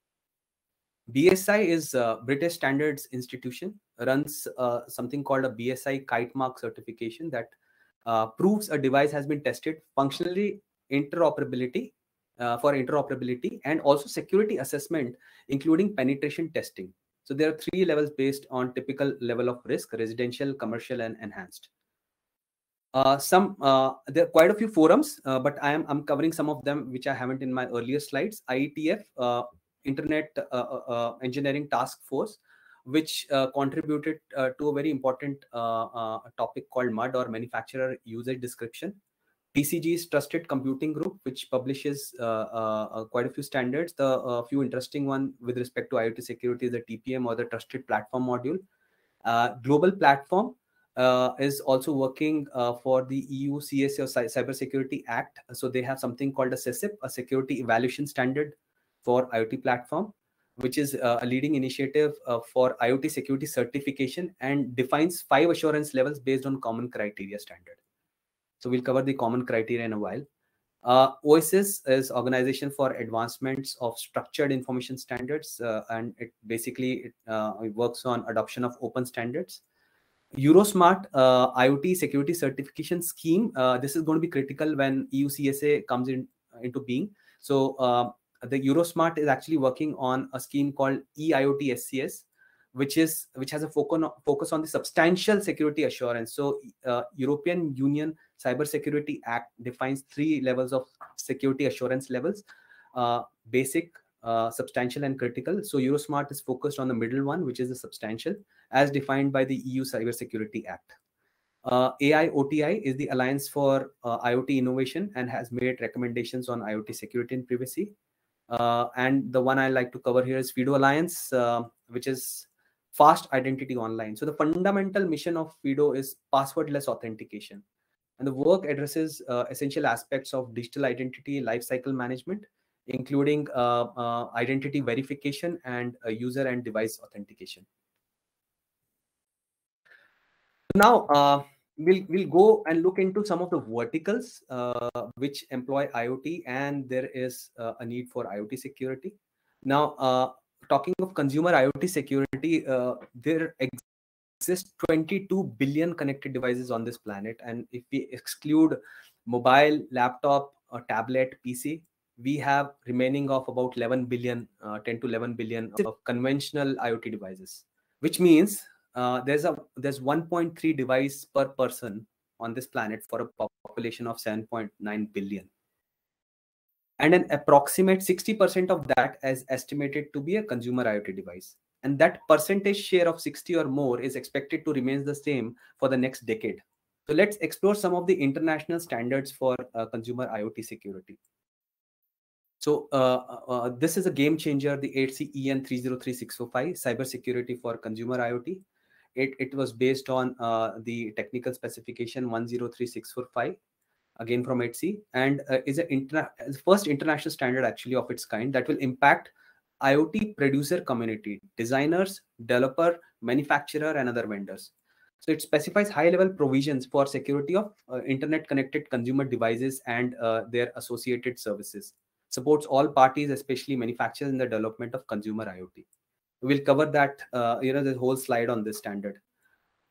Speaker 5: BSI is a British Standards Institution, runs something called a BSI Kite Mark certification that proves a device has been tested functionally interoperability for interoperability and also security assessment, including penetration testing. So there are 3 levels based on typical level of risk: residential, commercial, and enhanced. There are quite a few forums, but I'm covering some of them which I haven't in my earlier slides. IETF, Internet Engineering Task Force, which contributed to a very important topic called MUD, or Manufacturer Usage Description. TCG's Trusted Computing Group, which publishes quite a few standards. The few interesting one with respect to IoT security is the TPM, or the Trusted Platform Module. Global Platform is also working for the EU CSA, or Cybersecurity Act. So they have something called a CESIP, a Security Evaluation Standard for IoT Platform, which is a leading initiative for IoT security certification and defines 5 assurance levels based on common criteria standard. So we'll cover the common criteria in a while. OSIS is Organization for Advancements of Structured Information Standards, and it basically it works on adoption of open standards. Eurosmart IoT Security Certification Scheme. This is going to be critical when EU CSA comes into being. So the Eurosmart is actually working on a scheme called eIoT SCS, which has a focus on the substantial security assurance. So European Union Cybersecurity Act defines 3 levels of security assurance levels: basic, substantial, and critical. So Eurosmart is focused on the middle one, which is the substantial, as defined by the EU Cybersecurity Act. AIoTI is the Alliance for IoT Innovation and has made recommendations on IoT security and privacy. And the one I like to cover here is FIDO Alliance, which is Fast Identity Online. So the fundamental mission of FIDO is passwordless authentication. And the work addresses essential aspects of digital identity lifecycle management, including identity verification and user and device authentication. Now, we'll go and look into some of the verticals which employ IoT, and there is a need for IoT security. Now, talking of consumer IoT security, there exist 22 billion connected devices on this planet, and if we exclude mobile, laptop, tablet, PC, we have remaining of about 11 billion, 10 to 11 billion of conventional IoT devices, which means there's 1.3 device per person on this planet for a population of 7.9 billion. And an approximate 60% of that is estimated to be a consumer IoT device. And that percentage share of 60 or more is expected to remain the same for the next decade. So let's explore some of the international standards for consumer IoT security. So this is a game changer, the 8C EN 303645, cybersecurity for consumer IoT. It was based on the technical specification 103645, again from 8C, and is the first international standard actually of its kind that will impact IoT producer community, designers, developer, manufacturer, and other vendors. So it specifies high-level provisions for security of internet-connected consumer devices and their associated services. Supports all parties, especially manufacturers, in the development of consumer IoT. We'll cover that, the whole slide on this standard.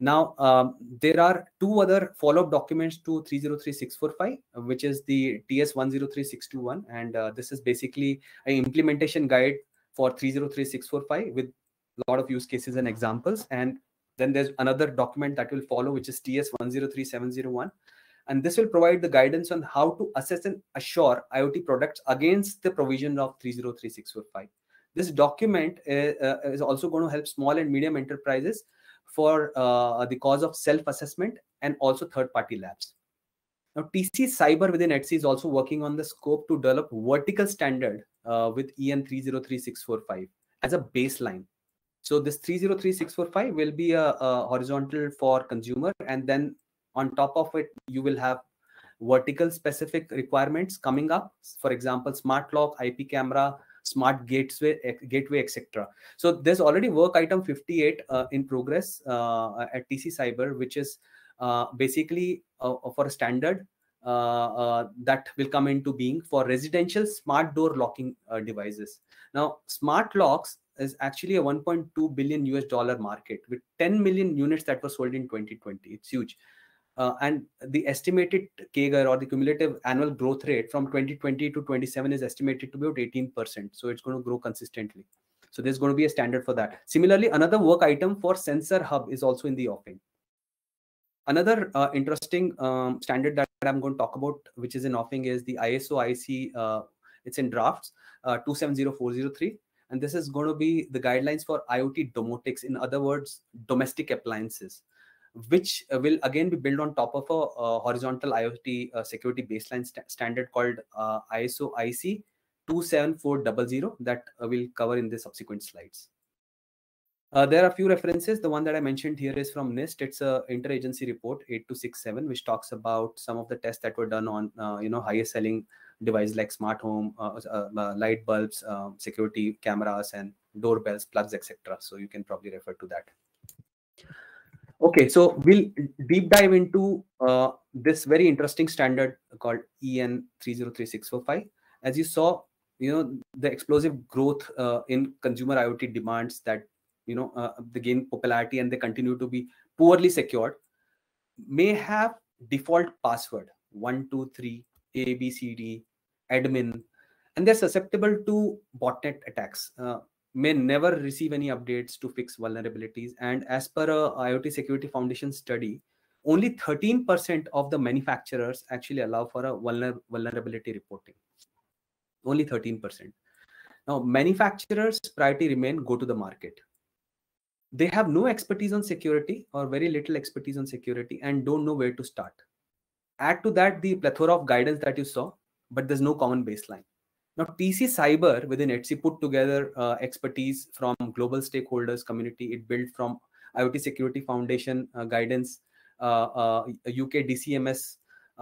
Speaker 5: Now, there are two other follow-up documents to 303645, which is the TS103621, and this is basically an implementation guide for 303645 with a lot of use cases and examples. And then there's another document that will follow, which is TS103701. And this will provide the guidance on how to assess and assure IoT products against the provision of 303645. This document is also going to help small and medium enterprises for the cause of self-assessment and also third-party labs. Now, TC Cyber within Etsy is also working on the scope to develop vertical standard with EN 303645 as a baseline. So this 303645 will be a horizontal for consumer, and then on top of it, you will have vertical specific requirements coming up. For example, smart lock, IP camera, smart gateway, etc. So there's already work item 58 in progress at TC Cyber, which is basically for a standard that will come into being for residential smart door locking devices. Now, smart locks is actually a $1.2 billion US market with 10 million units that were sold in 2020. It's huge. And the estimated CAGR, or the cumulative annual growth rate from 2020 to 27, is estimated to be about 18%. So it's going to grow consistently. So there's going to be a standard for that. Similarly, another work item for sensor hub is also in the offing. Another interesting standard that I'm going to talk about, which is in offing, is the ISO IC. It's in drafts 270403. And this is going to be the guidelines for IoT domotics, in other words, domestic appliances, which will again be built on top of a horizontal IoT security baseline standard called ISO IC 27400 that we'll cover in the subsequent slides. There are a few references. The one that I mentioned here is from NIST. It's a interagency report 8267, which talks about some of the tests that were done on highest selling devices like smart home, light bulbs, security cameras, and doorbells, plugs, etc. So you can probably refer to that. Okay, so we'll deep dive into this very interesting standard called EN 303645. As you saw, the explosive growth in consumer IoT demands that they gain popularity and they continue to be poorly secured may have default password 123 ABCD admin, and they're susceptible to botnet attacks. May never receive any updates to fix vulnerabilities. And as per a IoT Security Foundation study, only 13% of the manufacturers actually allow for a vulnerability reporting. Only 13%. Now, manufacturers' priority remain go to the market. They have no expertise on security or very little expertise on security and don't know where to start. Add to that the plethora of guidance that you saw, but there's no common baseline. Now, TC Cyber within Etsy put together expertise from global stakeholders community. It built from IoT Security Foundation guidance, UK DCMS,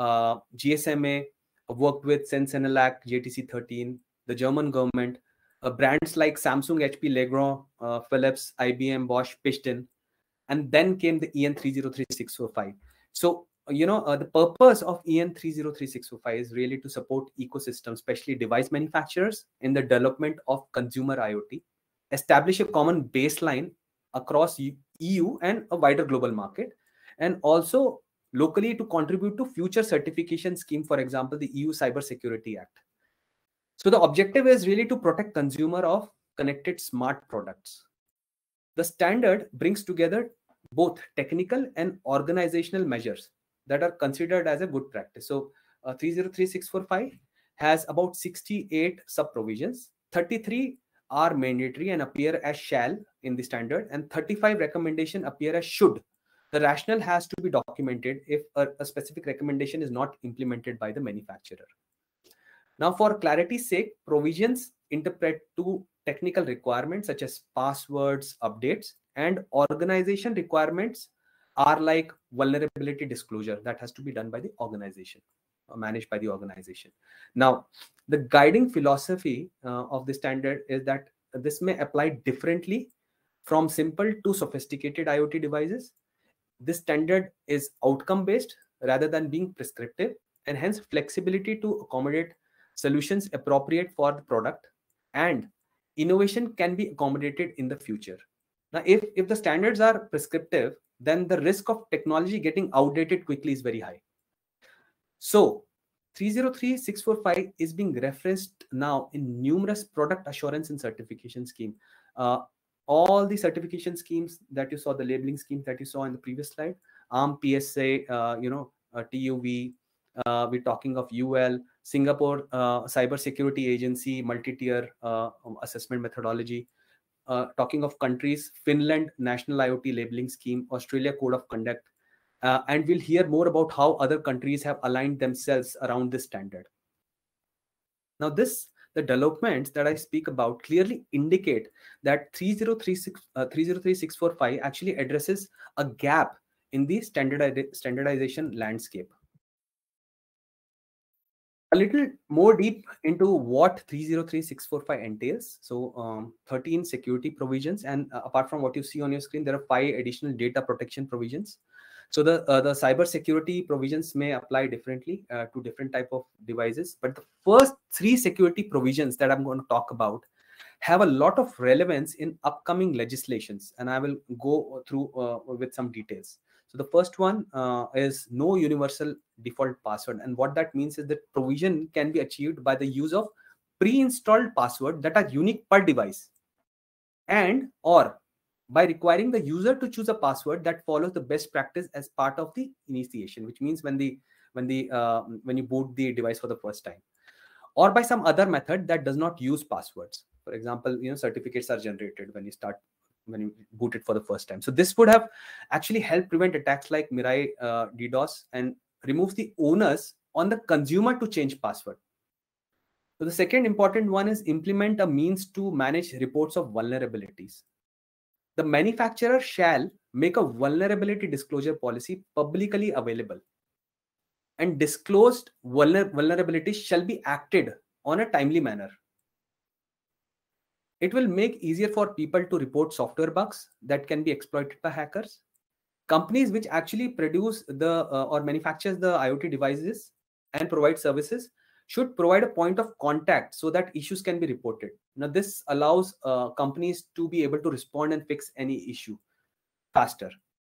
Speaker 5: GSMA, worked with SenseNLAC, JTC 13, the German government, brands like Samsung, HP, Legrand, Philips, IBM, Bosch, Piston, and then came the EN 303645. So, the purpose of EN 303645 is really to support ecosystems, especially device manufacturers, in the development of consumer IoT, establish a common baseline across EU and a wider global market, and also locally to contribute to future certification scheme, for example, the EU Cyber Security Act. So the objective is really to protect consumer of connected smart products. The standard brings together both technical and organizational measures that are considered as a good practice. So 303645 has about 68 sub-provisions. 33 are mandatory and appear as shall in the standard, and 35 recommendations appear as should. The rationale has to be documented if a specific recommendation is not implemented by the manufacturer. Now, for clarity's sake, provisions interpret two technical requirements such as passwords, updates, and organization requirements are like vulnerability disclosure that has to be done by the organization, or managed by the organization. Now, the guiding philosophy of the standard is that this may apply differently from simple to sophisticated IoT devices. This standard is outcome-based rather than being prescriptive, and hence flexibility to accommodate solutions appropriate for the product, and innovation can be accommodated in the future. Now, if the standards are prescriptive, then the risk of technology getting outdated quickly is very high. So 303645 is being referenced now in numerous product assurance and certification scheme. All the certification schemes that you saw, the labeling schemes that you saw in the previous slide, ARM, PSA, TUV, we're talking of UL, Singapore Cyber Security Agency, multi-tier assessment methodology. Talking of countries, Finland National IoT Labeling Scheme, Australia Code of Conduct, and we'll hear more about how other countries have aligned themselves around this standard. Now, the developments that I speak about clearly indicate that 303645 actually addresses a gap in the standardization landscape. A little more deep into what 303645 entails. So 13 security provisions, and apart from what you see on your screen, there are 5 additional data protection provisions. So the cyber security provisions may apply differently to different type of devices, but the first 3 security provisions that I'm going to talk about have a lot of relevance in upcoming legislations, and I will go through with some details. So the first one is no universal default password, and what that means is that provision can be achieved by the use of pre-installed password that are unique per device, and or by requiring the user to choose a password that follows the best practice as part of the initiation, which means when you boot the device for the first time, or by some other method that does not use passwords. For example, certificates are generated when you boot it for the first time. So this would have actually helped prevent attacks like Mirai DDoS, and removes the onus on the consumer to change password. So the second important one is implement a means to manage reports of vulnerabilities. The manufacturer shall make a vulnerability disclosure policy publicly available, and disclosed vulnerabilities shall be acted on a timely manner. It will make easier for people to report software bugs that can be exploited by hackers. Companies which actually produce or manufactures the IoT devices and provide services should provide a point of contact so that issues can be reported. Now, this allows companies to be able to respond and fix any issue faster.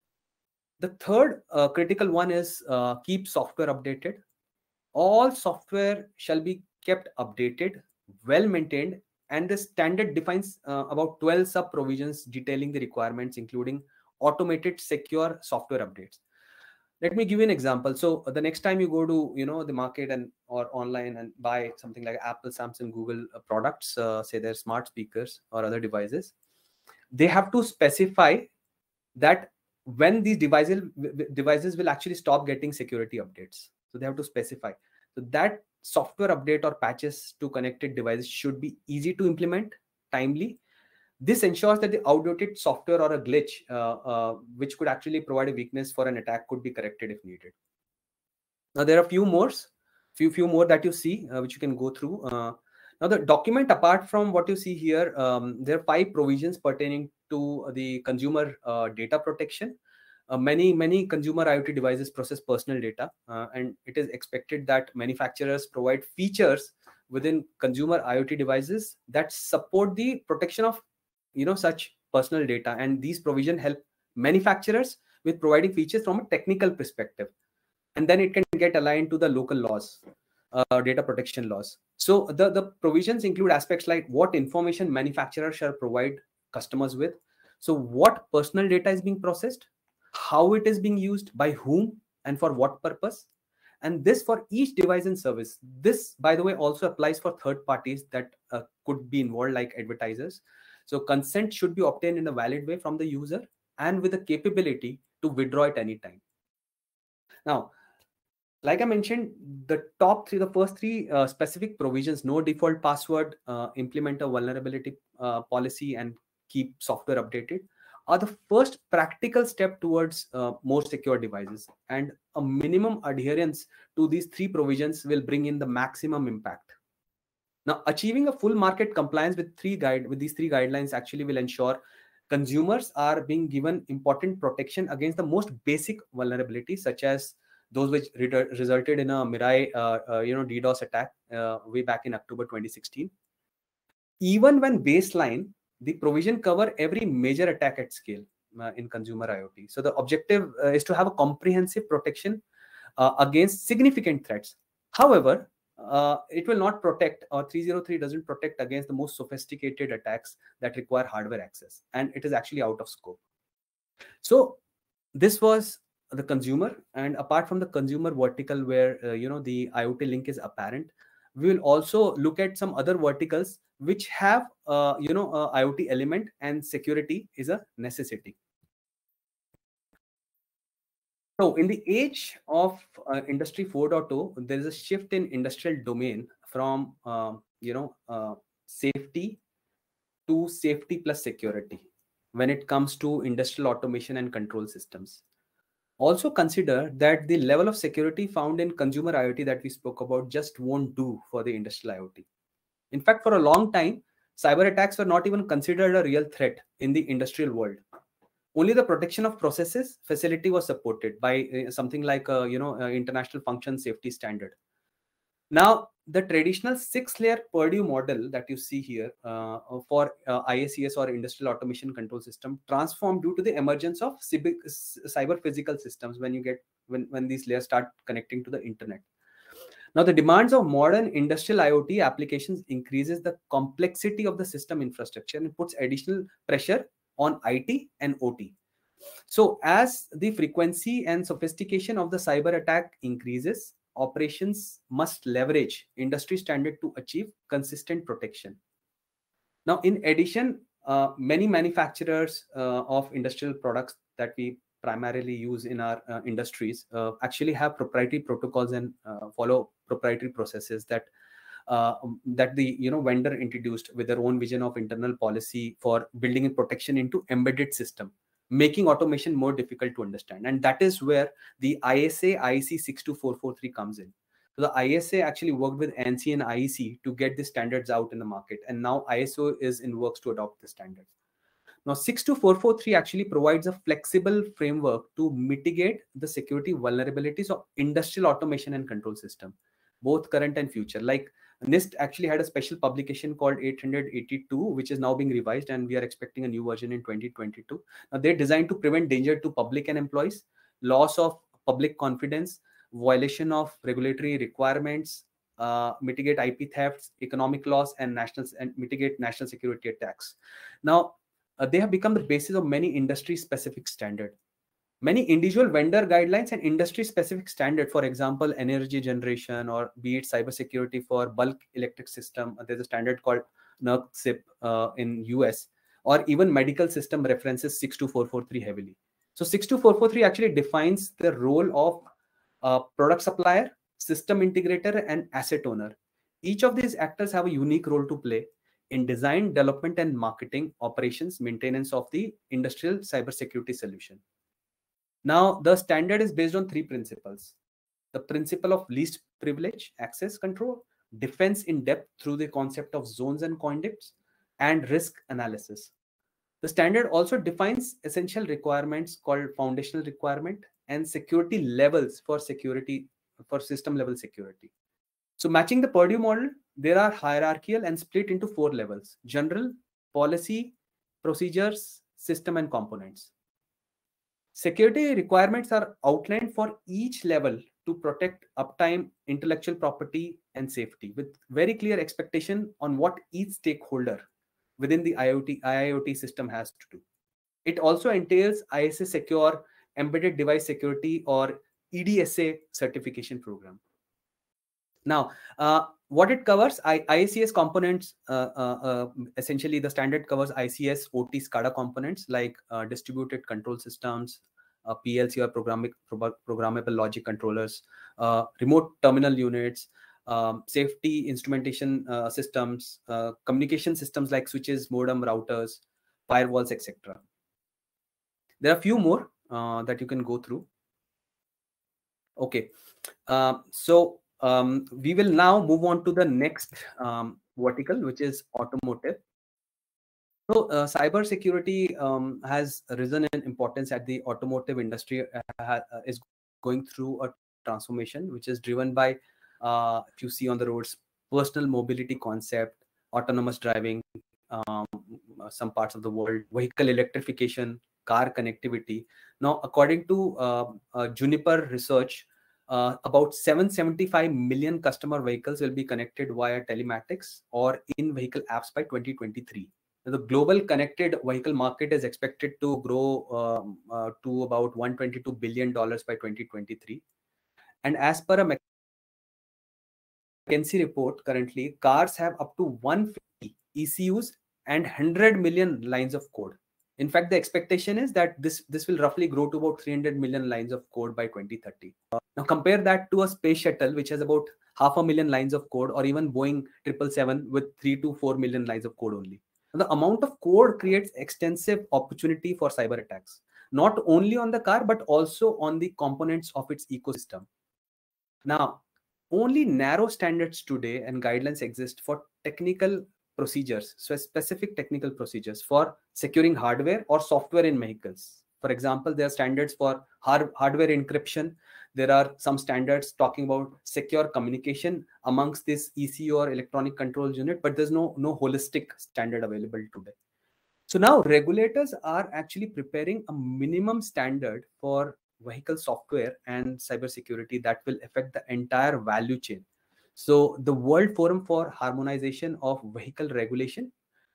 Speaker 5: The third critical one is keep software updated. All software shall be kept updated, well maintained, and the standard defines about 12 sub provisions detailing the requirements, including automated secure software updates. Let me give you an example. So the next time you go to the market or online and buy something like Apple, Samsung, Google products, say their smart speakers or other devices, they have to specify that when these devices will actually stop getting security updates. So they have to specify. So that software update or patches to connected devices should be easy to implement, timely. This ensures that the outdated software or a glitch, which could actually provide a weakness for an attack, could be corrected if needed. Now there are few more that you see, which you can go through. Now the document, apart from what you see here, there are 5 provisions pertaining to the consumer data protection. Many consumer IoT devices process personal data, and it is expected that manufacturers provide features within consumer IoT devices that support the protection of such personal data, and these provisions help manufacturers with providing features from a technical perspective, and then it can get aligned to the local laws, data protection laws. So the provisions include aspects like what information manufacturers shall provide customers with, so what personal data is being processed, how it is being used, by whom, and for what purpose, and this for each device and service. This, by the way, also applies for third parties that could be involved, like advertisers. So consent should be obtained in a valid way from the user and with the capability to withdraw at any time. Now, like I mentioned, the first three specific provisions, no default password, implement a vulnerability policy, and keep software updated, are the first practical step towards more secure devices. And a minimum adherence to these 3 provisions will bring in the maximum impact. Now, achieving a full market compliance with these three guidelines actually will ensure consumers are being given important protection against the most basic vulnerabilities, such as those which resulted in a Mirai DDoS attack way back in October 2016. Even when baseline the provision cover every major attack at scale in consumer IoT. So the objective is to have a comprehensive protection against significant threats. However, it will not protect, or 303 doesn't protect against the most sophisticated attacks that require hardware access, and it is actually out of scope. So this was the consumer, and apart from the consumer vertical where the IoT link is apparent, we will also look at some other verticals which have IoT element and security is a necessity. So in the age of Industry 4.0, there is a shift in industrial domain from safety to safety plus security when it comes to industrial automation and control systems. Also consider that the level of security found in consumer IoT that we spoke about just won't do for the industrial IoT. In fact, for a long time, cyber attacks were not even considered a real threat in the industrial world. Only the protection of processes facility was supported by something like international function safety standard. Now, the traditional 6-layer Purdue model that you see here for IACS or industrial automation control system transformed due to the emergence of cyber physical systems when these layers start connecting to the internet. Now, the demands of modern industrial IoT applications increases the complexity of the system infrastructure and puts additional pressure on IT and OT. So as the frequency and sophistication of the cyber attack increases, operations must leverage industry standard to achieve consistent protection. Now, in addition, many manufacturers of industrial products that we primarily use in our industries actually have proprietary protocols and follow proprietary processes that the vendor introduced with their own vision of internal policy for building in protection into embedded system, making automation more difficult to understand. And that is where the ISA IEC 62443 comes in. So the ISA actually worked with ANSI and IEC to get the standards out in the market. And now ISO is in works to adopt the standards. Now 62443 actually provides a flexible framework to mitigate the security vulnerabilities of industrial automation and control system, both current and future. Like NIST actually had a special publication called 882, which is now being revised, and we are expecting a new version in 2022. Now, they're designed to prevent danger to public and employees, loss of public confidence, violation of regulatory requirements, mitigate IP thefts, economic loss, and mitigate national security attacks. Now, they have become the basis of many industry-specific standards. Many individual vendor guidelines and industry-specific standard, for example, energy generation or be it cybersecurity for bulk electric system. There's a standard called NERC-CIP in US, or even medical system references 62443 heavily. So 62443 actually defines the role of product supplier, system integrator, and asset owner. Each of these actors have a unique role to play in design, development, and marketing, operations, maintenance of the industrial cybersecurity solution. Now, the standard is based on 3 principles: the principle of least privilege access control, defense in depth through the concept of zones and conduits, and risk analysis. The standard also defines essential requirements called foundational requirement and security levels for system level security. So matching the Purdue model, there are hierarchical and split into 4 levels: general, policy, procedures, system, and components. Security requirements are outlined for each level to protect uptime, intellectual property, and safety, with very clear expectation on what each stakeholder within the IIoT system has to do. It also entails ISA Secure Embedded Device Security or EDSA certification program. Now, what it covers, ICS components, essentially the standard covers ICS, OT, SCADA components like distributed control systems, PLC or programmable logic controllers, remote terminal units, safety instrumentation systems, communication systems like switches, modem, routers, firewalls, etc. There are a few more that you can go through. Okay, we will now move on to the next vertical, which is automotive. So cybersecurity has risen in importance at the automotive industry, is going through a transformation, which is driven by, if you see on the roads, personal mobility concept, autonomous driving, some parts of the world, vehicle electrification, car connectivity. Now, according to Juniper research, about 775 million customer vehicles will be connected via telematics or in-vehicle apps by 2023. The global connected vehicle market is expected to grow to about $122 billion by 2023. And as per a McKinsey report, currently, cars have up to 150 ECUs and 100 million lines of code. In fact, the expectation is that this will roughly grow to about 300 million lines of code by 2030. Now, compare that to a space shuttle, which has about 500,000 lines of code, or even Boeing 777 with 3 to 4 million lines of code only. The amount of code creates extensive opportunity for cyber attacks, not only on the car, but also on the components of its ecosystem. Now, only narrow standards today and guidelines exist for technical procedures, so specific technical procedures for securing hardware or software in vehicles. For example, there are standards for hardware encryption. There are some standards talking about secure communication amongst this ECU or electronic control unit, but there's no holistic standard available today. So now regulators are actually preparing a minimum standard for vehicle software and cybersecurity that will affect the entire value chain. So the World Forum for Harmonization of Vehicle Regulation,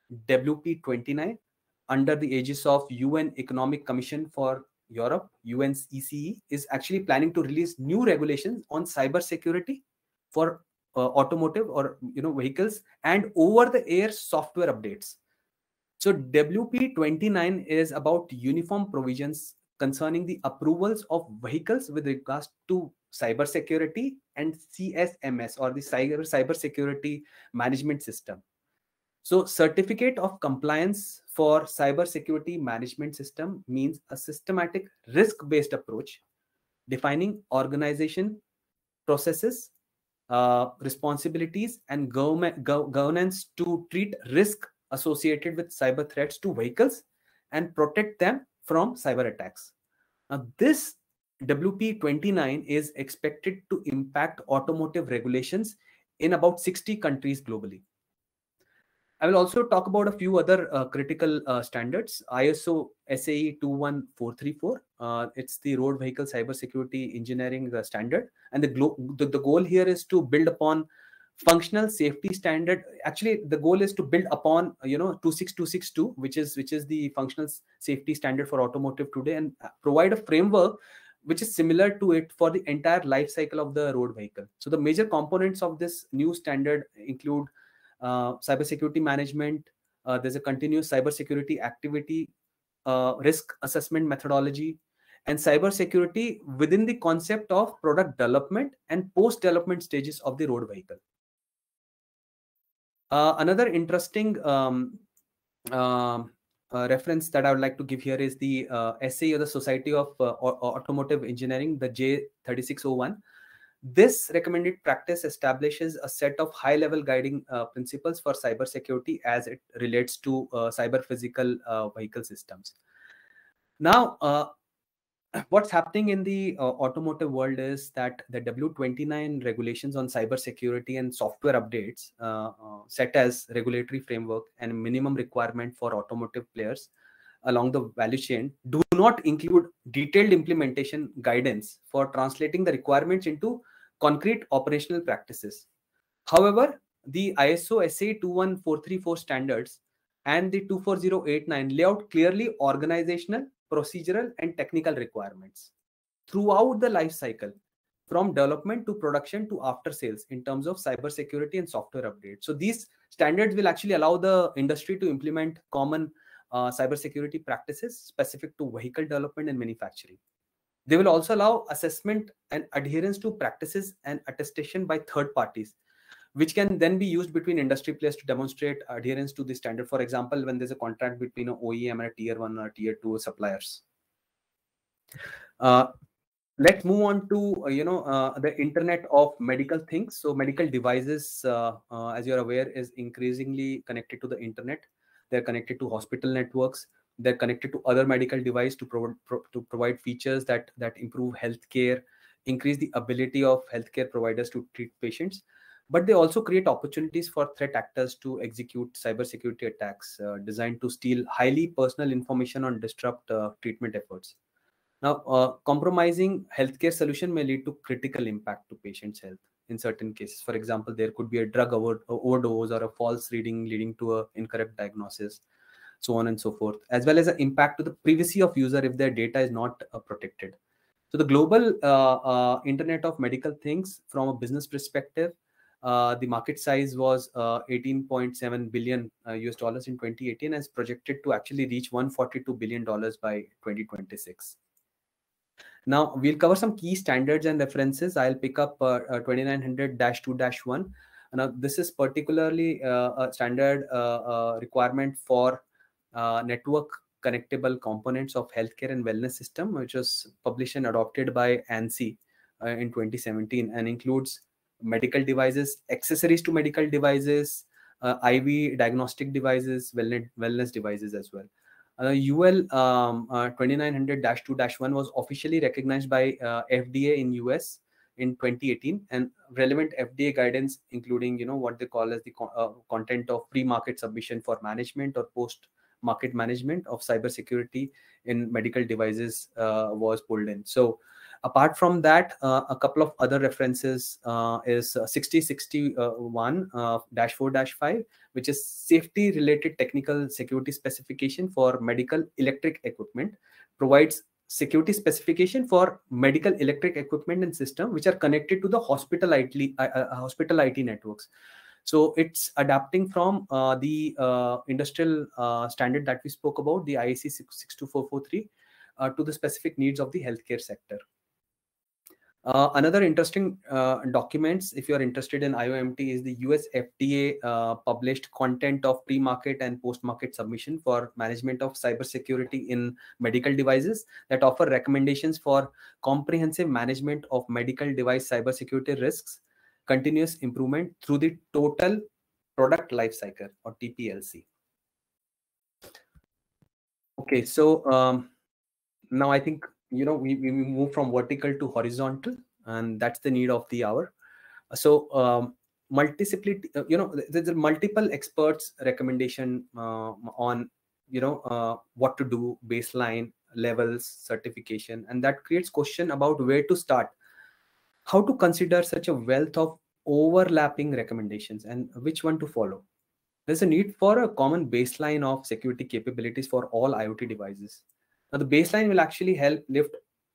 Speaker 5: WP29, under the aegis of UN Economic Commission for Europe, UNECE, is actually planning to release new regulations on cybersecurity for automotive or vehicles and over-the-air software updates. So WP29 is about uniform provisions concerning the approvals of vehicles with regards to cybersecurity and CSMS, or the cybersecurity management system. So certificate of compliance for cybersecurity management system means a systematic risk-based approach defining organization, processes, responsibilities, and governance to treat risk associated with cyber threats to vehicles and protect them from cyber attacks. Now, this WP29 is expected to impact automotive regulations in about 60 countries globally. I will also talk about a few other critical standards. ISO SAE 21434. It's the road vehicle cybersecurity engineering standard, and the goal here is to build upon functional safety standard. Actually, the goal is to build upon 26262, which is the functional safety standard for automotive today, and provide a framework which is similar to it for the entire life cycle of the road vehicle. So the major components of this new standard include cybersecurity management. There's a continuous cybersecurity activity, risk assessment methodology, and cybersecurity within the concept of product development and post-development stages of the road vehicle. Another interesting reference that I would like to give here is the SAE, or the Society of Automotive Engineering, the J3601. This recommended practice establishes a set of high-level guiding principles for cybersecurity as it relates to cyber-physical vehicle systems. Now, what's happening in the automotive world is that the W29 regulations on cybersecurity and software updates set as regulatory framework and minimum requirement for automotive players along the value chain do not include detailed implementation guidance for translating the requirements into concrete operational practices. However, the ISO SAE 21434 standards and the 24089 lay out clearly organizational, procedural, and technical requirements throughout the life cycle, from development to production to after sales, in terms of cybersecurity and software updates. So these standards will actually allow the industry to implement common cybersecurity practices specific to vehicle development and manufacturing. They will also allow assessment and adherence to practices and attestation by third parties, which can then be used between industry players to demonstrate adherence to the standard. For example, when there's a contract between an OEM and a tier 1 or tier 2 suppliers. Let's move on to the Internet of Medical Things. So medical devices, as you're aware, is increasingly connected to the internet. They're connected to hospital networks. They're connected to other medical devices to provide features that improve healthcare, increase the ability of healthcare providers to treat patients. but they also create opportunities for threat actors to execute cybersecurity attacks designed to steal highly personal information and disrupt treatment efforts. Now, compromising healthcare solution may lead to critical impact to patients' health in certain cases. For example, there could be a drug overdose or a false reading leading to an incorrect diagnosis, so on and so forth, as well as an impact to the privacy of user if their data is not protected. So the global Internet of Medical Things, from a business perspective, the market size was $18.7 billion US dollars in 2018, as projected to actually reach $142 billion by 2026. Now, we'll cover some key standards and references. I'll pick up 2900-2-1. Now, this is particularly a standard requirement for network connectable components of healthcare and wellness system, which was published and adopted by ANSI in 2017, and includes medical devices, accessories to medical devices, IV diagnostic devices, wellness devices as well. UL 2900-2-1 was officially recognized by FDA in US in 2018, and relevant FDA guidance, including what they call as the content of pre-market submission for management or post-market management of cybersecurity in medical devices was pulled in. So apart from that, a couple of other references is 6061-4-5, which is safety related technical security specification for medical electric equipment, provides security specification for medical electric equipment and system which are connected to the hospital IT networks. So it's adapting from the industrial standard that we spoke about, the IEC 62443, to the specific needs of the healthcare sector. Another interesting documents, if you are interested in IOMT, is the US FDA published content of pre-market and post-market submission for management of cybersecurity in medical devices that offer recommendations for comprehensive management of medical device cybersecurity risks, continuous improvement through the total product life cycle, or TPLC. Okay, so now I think we move from vertical to horizontal, and that's the need of the hour. So multiplicity, there's multiple experts recommendation on what to do, baseline levels, certification, and that creates question about where to start, how to consider such a wealth of overlapping recommendations, and which one to follow. There's a need for a common baseline of security capabilities for all IoT devices. Now, the baseline will actually help lift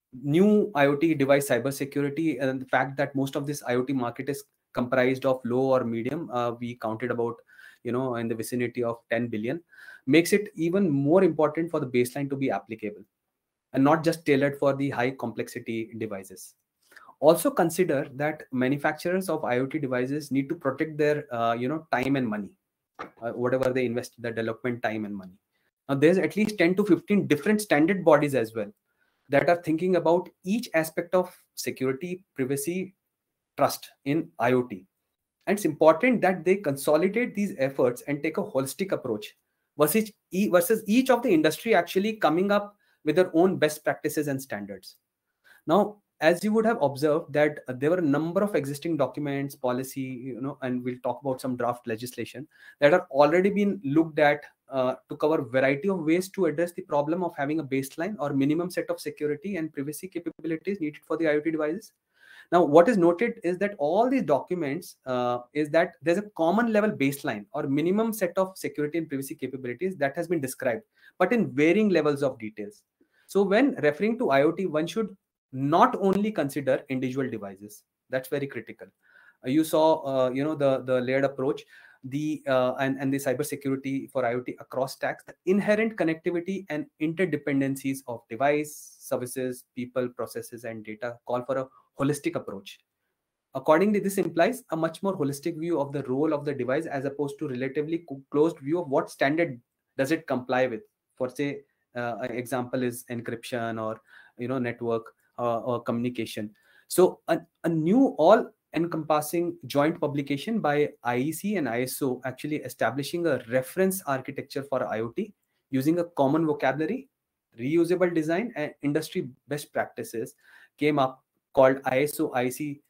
Speaker 5: new IoT device cybersecurity, and the fact that most of this IoT market is comprised of low or medium, we counted about, in the vicinity of 10 billion, makes it even more important for the baseline to be applicable and not just tailored for the high complexity devices. Also consider that manufacturers of IoT devices need to protect their, time and money, whatever they invest, the development time and money. Now, there's at least 10 to 15 different standard bodies as well that are thinking about each aspect of security, privacy, trust in IoT. And it's important that they consolidate these efforts and take a holistic approach versus each of the industry actually coming up with their own best practices and standards. Now, as you would have observed that there were a number of existing documents, policy, and we'll talk about some draft legislation that are already been looked at to cover a variety of ways to address the problem of having a baseline or minimum set of security and privacy capabilities needed for the IoT devices. Now, what is noted is that all these documents is that there's a common level baseline or minimum set of security and privacy capabilities that has been described, but in varying levels of details. So when referring to IoT, one should not only consider individual devices. That's very critical. You saw, the layered approach, and the cybersecurity for IoT across stacks, the inherent connectivity and interdependencies of device, services, people, processes, and data call for a holistic approach. Accordingly, this implies a much more holistic view of the role of the device as opposed to relatively closed view of what standard does it comply with. For say, an example is encryption or network or communication. So a new all-encompassing joint publication by IEC and ISO actually establishing a reference architecture for IoT using a common vocabulary, reusable design, and industry best practices came up, called ISO IEC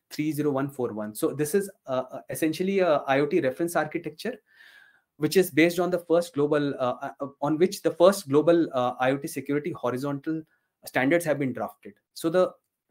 Speaker 5: 30141. So this is essentially a IoT reference architecture, which is based on the first global, on which the first global IoT security horizontal standards have been drafted. So the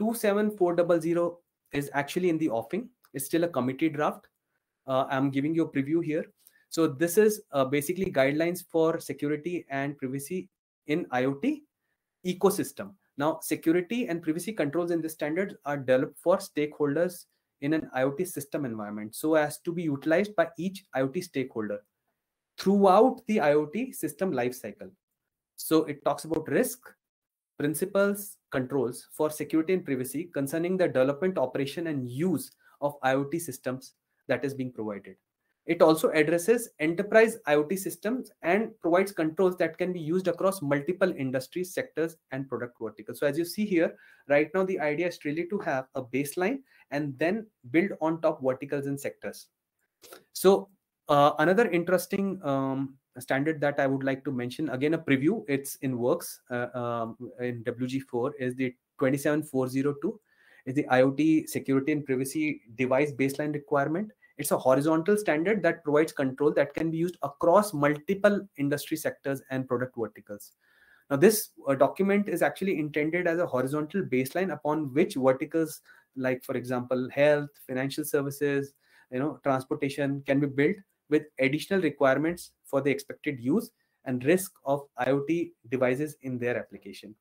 Speaker 5: 27400 is actually in the offing. It's still a committee draft. I'm giving you a preview here. So this is basically guidelines for security and privacy in IoT ecosystem. Now, security and privacy controls in this standard are developed for stakeholders in an IoT system environment, so as to be utilized by each IoT stakeholder throughout the IoT system lifecycle. So it talks about risk, principles, controls for security and privacy concerning the development, operation, and use of IoT systems that is being provided. It also addresses enterprise IoT systems and provides controls that can be used across multiple industries, sectors, and product verticals. So as you see here, right now, the idea is really to have a baseline and then build on top verticals and sectors. So another interesting standard that I would like to mention, again, a preview, it's in works in WG4, is the 27402, is the IoT security and privacy device baseline requirement. It's a horizontal standard that provides control that can be used across multiple industry sectors and product verticals. Now, this document is actually intended as a horizontal baseline upon which verticals, like, for example, health, financial services, transportation, can be built with additional requirements for the expected use and risk of IoT devices in their application.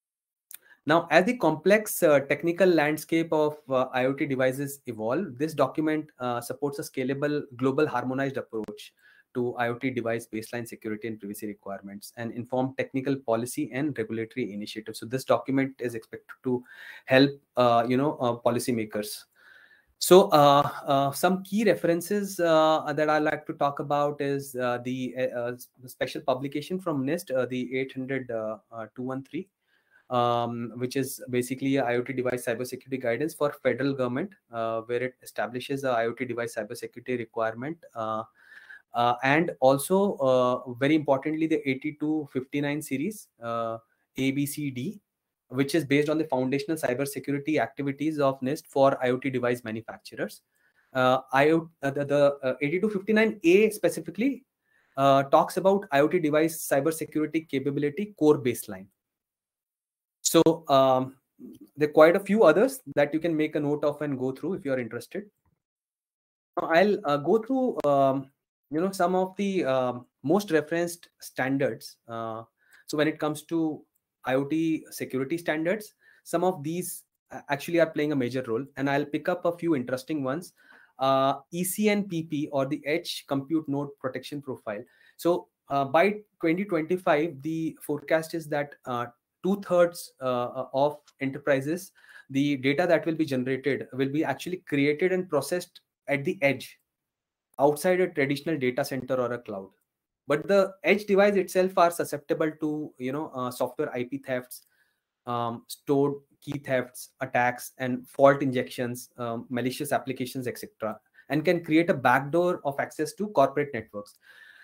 Speaker 5: Now, as the complex technical landscape of IoT devices evolve, this document supports a scalable, global, harmonized approach to IoT device baseline security and privacy requirements and inform technical policy and regulatory initiatives. So this document is expected to help, policymakers. So some key references that I like to talk about is the special publication from NIST, the 800-213. Which is basically a IoT device cybersecurity guidance for federal government, where it establishes a IoT device cybersecurity requirement, and also very importantly the 8259 series ABCD, which is based on the foundational cybersecurity activities of NIST for IoT device manufacturers. The 8259A specifically talks about IoT device cybersecurity capability core baseline. So there are quite a few others that you can make a note of and go through if you are interested. I'll go through some of the most referenced standards. So when it comes to IoT security standards, some of these actually are playing a major role, and I'll pick up a few interesting ones. ECNPP, or the Edge Compute Node Protection Profile. So by 2025, the forecast is that 2/3 of enterprises, the data that will be generated will be actually created and processed at the edge, outside a traditional data center or a cloud. But the edge device itself are susceptible to software IP thefts, stored key thefts, attacks, and fault injections, malicious applications, etc., and can create a backdoor of access to corporate networks.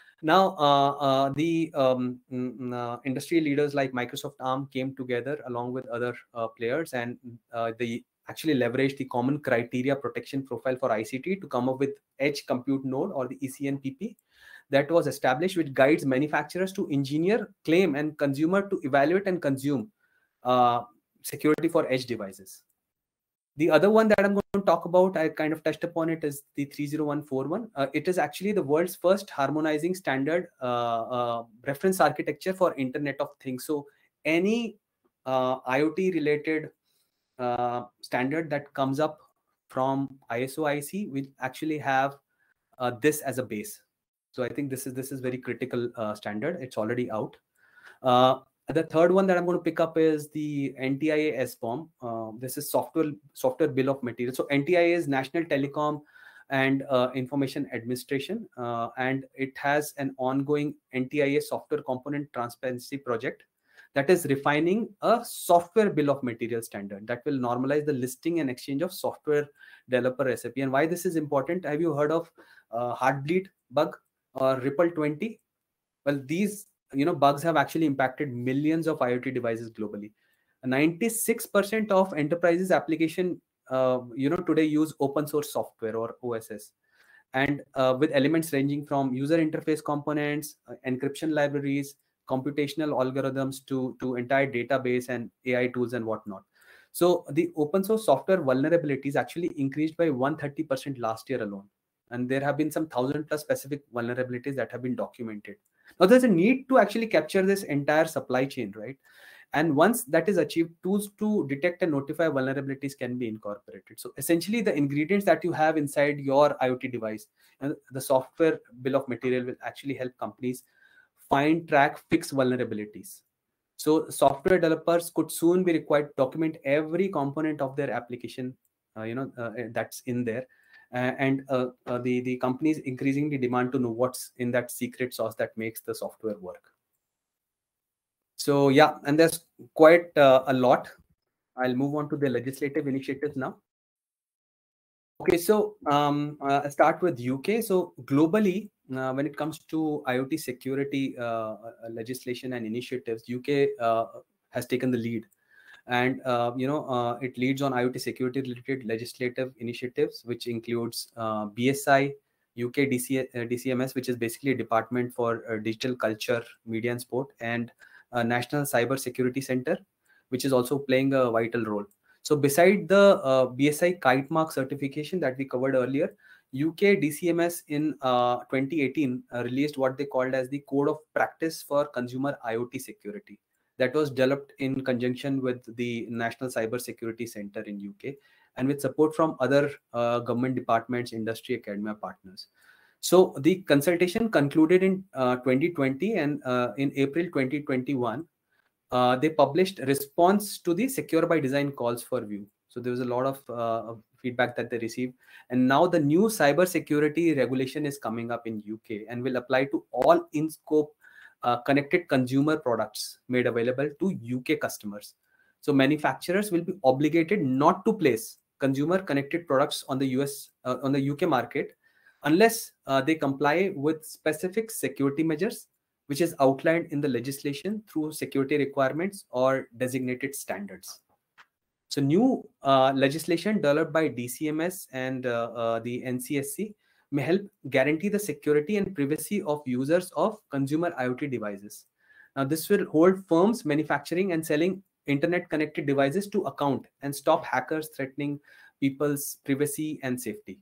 Speaker 5: Now, the industry leaders like Microsoft ARM came together along with other players, and they actually leveraged the common criteria protection profile for ICT to come up with Edge Compute Node, or the ECNPP, that was established, which guides manufacturers to engineer, claim, and consumer to evaluate and consume security for edge devices. The other one that I'm going to talk about, I kind of touched upon it, is the 30141. It is actually the world's first harmonizing standard reference architecture for Internet of Things. So any IoT related standard that comes up from ISO IC will actually have this as a base. So I think this is very critical standard. It's already out. The third one that I'm going to pick up is the NTIA SBOM. This is software bill of material. So NTIA is National Telecom and Information Administration, and it has an ongoing NTIA software component transparency project that is refining a software bill of material standard that will normalize the listing and exchange of software developer recipe. And why this is important? Have you heard of Heartbleed bug or Ripple 20? Well, these bugs have actually impacted millions of IoT devices globally. 96% of enterprises application today use open source software or OSS, and with elements ranging from user interface components, encryption libraries, computational algorithms to entire database and AI tools and whatnot. So the open source software vulnerabilities actually increased by 130% last year alone. And there have been some 1,000+ specific vulnerabilities that have been documented. Now there's a need to actually capture this entire supply chain, right? And once that is achieved, tools to detect and notify vulnerabilities can be incorporated. So essentially the ingredients that you have inside your IoT device, and the software bill of material will actually help companies find, track, fix vulnerabilities. So software developers could soon be required to document every component of their application, that's in there. The companies increasingly demand to know what's in that secret sauce that makes the software work. So yeah, and there's quite a lot. I'll move on to the legislative initiatives now. Okay, so I'll start with UK. So globally, when it comes to IoT security legislation and initiatives, UK has taken the lead. And it leads on IoT security related legislative initiatives, which includes BSI, UK DCMS, which is basically a department for digital culture, media and sport, and National Cyber Security Center, which is also playing a vital role. So beside the BSI kite mark certification that we covered earlier, UK DCMS in 2018 released what they called as the Code of Practice for Consumer IoT Security. That was developed in conjunction with the National Cyber Security Center in UK and with support from other government departments, industry, academia partners. So the consultation concluded in 2020, and in April 2021, they published response to the Secure by Design calls for view. So there was a lot of feedback that they received. And now the new cyber security regulation is coming up in UK and will apply to all in-scope connected consumer products made available to UK customers. So manufacturers will be obligated not to place consumer connected products on the on the UK market unless they comply with specific security measures, which is outlined in the legislation through security requirements or designated standards. So new legislation developed by DCMS and the NCSC may help guarantee the security and privacy of users of consumer IoT devices. Now, this will hold firms manufacturing and selling internet-connected devices to account and stop hackers threatening people's privacy and safety.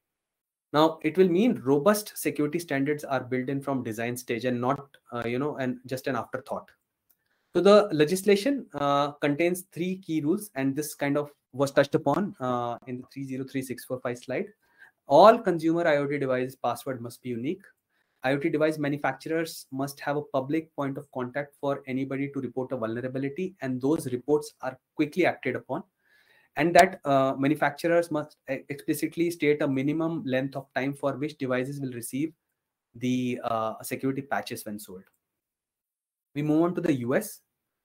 Speaker 5: Now, it will mean robust security standards are built in from design stage and not, and just an afterthought. So the legislation contains 3 key rules, and this kind of was touched upon in the 303645 slide. All consumer IoT device password must be unique. IoT device manufacturers must have a public point of contact for anybody to report a vulnerability, and those reports are quickly acted upon. And that manufacturers must explicitly state a minimum length of time for which devices will receive the security patches when sold. We move on to the US.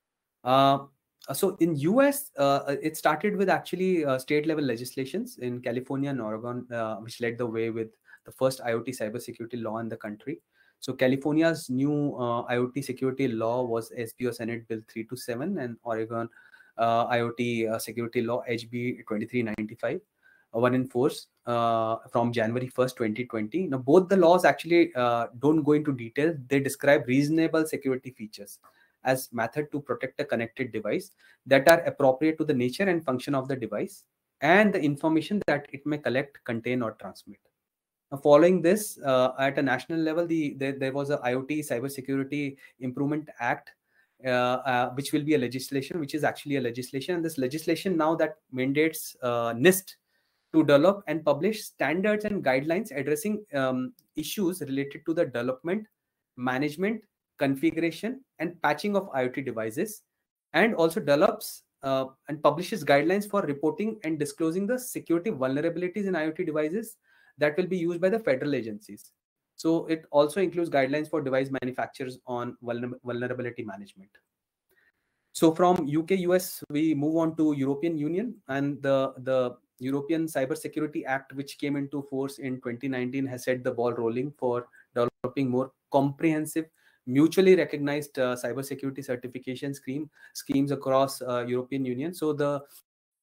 Speaker 5: So in US, it started with actually state level legislations in California and Oregon, which led the way with the first IoT cybersecurity law in the country. So California's new IoT security law was SBO Senate Bill 327, and Oregon IoT security law HB 2395 were in force from January 1st, 2020. Now, both the laws actually don't go into detail. They describe reasonable security features as method to protect a connected device that are appropriate to the nature and function of the device and the information that it may collect, contain, or transmit. Now, following this, at a national level, there was a IoT Cybersecurity Improvement Act, which will be a legislation, which is actually a legislation. And this legislation now that mandates NIST to develop and publish standards and guidelines addressing issues related to the development, management, configuration, and patching of IoT devices, and also develops and publishes guidelines for reporting and disclosing the security vulnerabilities in IoT devices that will be used by the federal agencies. So it also includes guidelines for device manufacturers on vulnerability management. So from UK, US, we move on to European Union, and the European Cybersecurity Act, which came into force in 2019, has set the ball rolling for developing more comprehensive, mutually recognized cybersecurity certification schemes across European Union. So the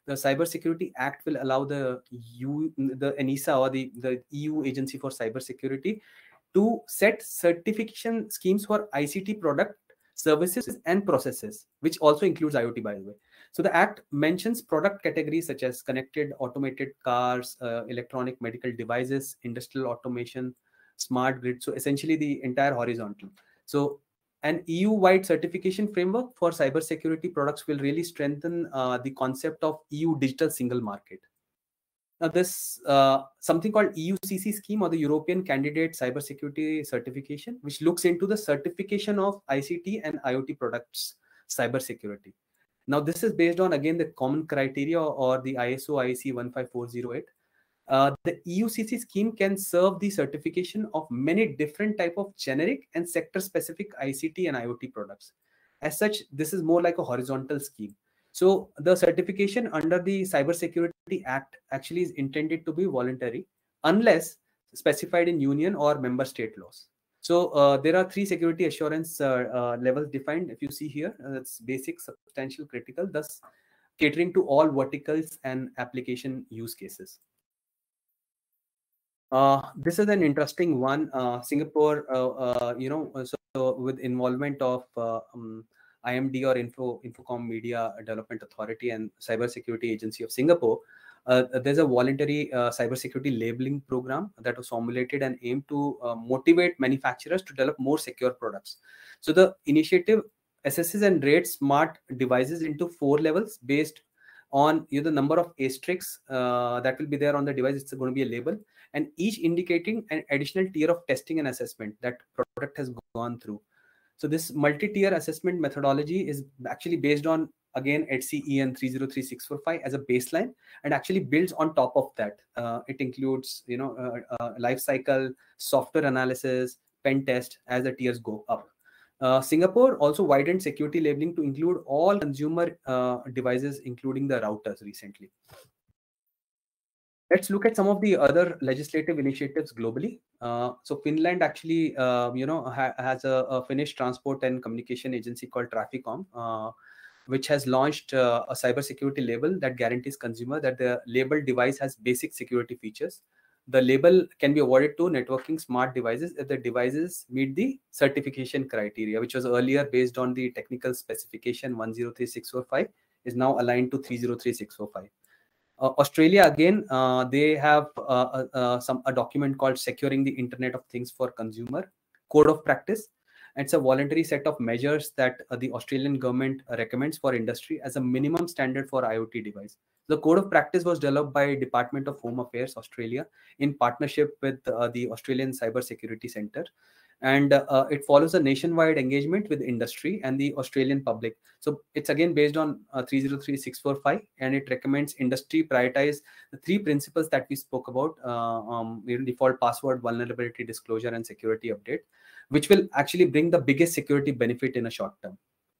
Speaker 5: the Cybersecurity Act will allow the ENISA, or the EU Agency for Cybersecurity, to set certification schemes for ICT product, services, and processes, which also includes IoT, by the way. So the Act mentions product categories such as connected automated cars, electronic medical devices, industrial automation, smart grid. So essentially the entire horizontal. So an EU-wide certification framework for cybersecurity products will really strengthen the concept of EU digital single market. Now, this something called EUCC scheme, or the European Candidate Cybersecurity Certification, which looks into the certification of ICT and IoT products cybersecurity. Now, this is based on, again, the common criteria, or the ISO IEC 15408. The EUCC scheme can serve the certification of many different type of generic and sector-specific ICT and IoT products. As such, this is more like a horizontal scheme. So the certification under the Cybersecurity Act actually is intended to be voluntary unless specified in union or member state laws. So there are 3 security assurance levels defined. If you see here, that's basic, substantial, critical, thus catering to all verticals and application use cases. This is an interesting one. Singapore, so with involvement of IMD, or Infocom Media Development Authority, and Cybersecurity Agency of Singapore, there's a voluntary cybersecurity labeling program that was formulated and aimed to motivate manufacturers to develop more secure products. So the initiative assesses and rates smart devices into 4 levels based on the number of asterisks that will be there on the device. It's going to be a label, and each indicating an additional tier of testing and assessment that product has gone through. So this multi-tier assessment methodology is actually based on, again, ETSI EN 303645 as a baseline, and actually builds on top of that. It includes, life cycle, software analysis, pen test as the tiers go up. Singapore also widened security labeling to include all consumer devices, including the routers recently. Let's look at some of the other legislative initiatives globally. So Finland actually, has a Finnish transport and communication agency called Traficom, which has launched a cybersecurity label that guarantees consumer that the labeled device has basic security features. The label can be awarded to networking smart devices if the devices meet the certification criteria, which was earlier based on the technical specification 103645, is now aligned to 303645. Australia, again, they have a document called Securing the Internet of Things for Consumer Code of Practice. It's a voluntary set of measures that the Australian government recommends for industry as a minimum standard for IoT device. The Code of Practice was developed by Department of Home Affairs, Australia, in partnership with the Australian Cybersecurity Centre. And it follows a nationwide engagement with industry and the Australian public. So it's again based on 303645, and it recommends industry prioritize the 3 principles that we spoke about: default password, vulnerability disclosure, and security update, which will actually bring the biggest security benefit in a short term.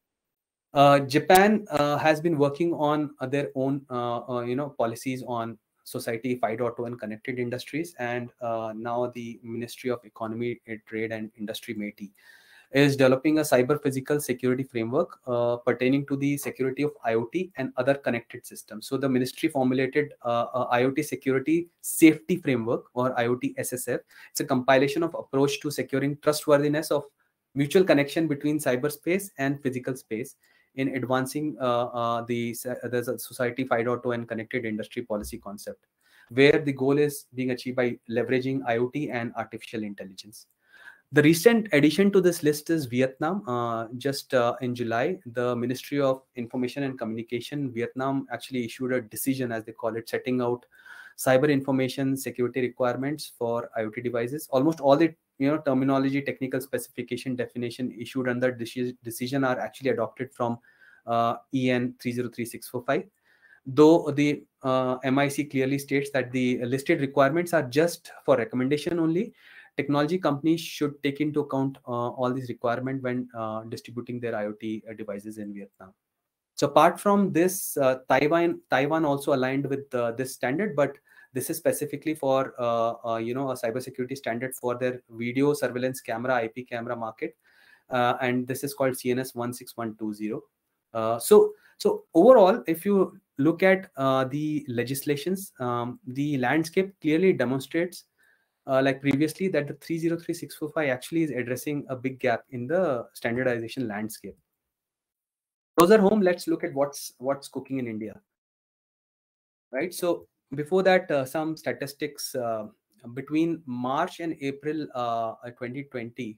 Speaker 5: Japan has been working on their own, policies on Society 5.0 and connected industries, and now the Ministry of Economy, Trade and Industry, METI, is developing a cyber physical security framework pertaining to the security of IoT and other connected systems. So the ministry formulated a IoT security safety framework, or IoT SSF. It's a compilation of approach to securing trustworthiness of mutual connection between cyberspace and physical space in advancing the Society 5.0 and connected industry policy concept, where the goal is being achieved by leveraging IoT and artificial intelligence. The recent addition to this list is Vietnam. Just in July, the Ministry of Information and Communication, Vietnam, actually issued a decision, as they call it, setting out cyber information security requirements for IoT devices. Almost all the terminology, technical specification, definition issued under decision are actually adopted from EN 303645. Though the MIC clearly states that the listed requirements are just for recommendation only, technology companies should take into account all these requirements when distributing their IoT devices in Vietnam. So apart from this, Taiwan also aligned with this standard, but this is specifically for a cybersecurity standard for their video surveillance camera, IP camera market, and this is called CNS 16120. So overall, if you look at the legislations, the landscape clearly demonstrates, like previously, that the 303645 actually is addressing a big gap in the standardization landscape. Closer home, let's look at what's cooking in India. Right. So before that, some statistics between March and April 2020.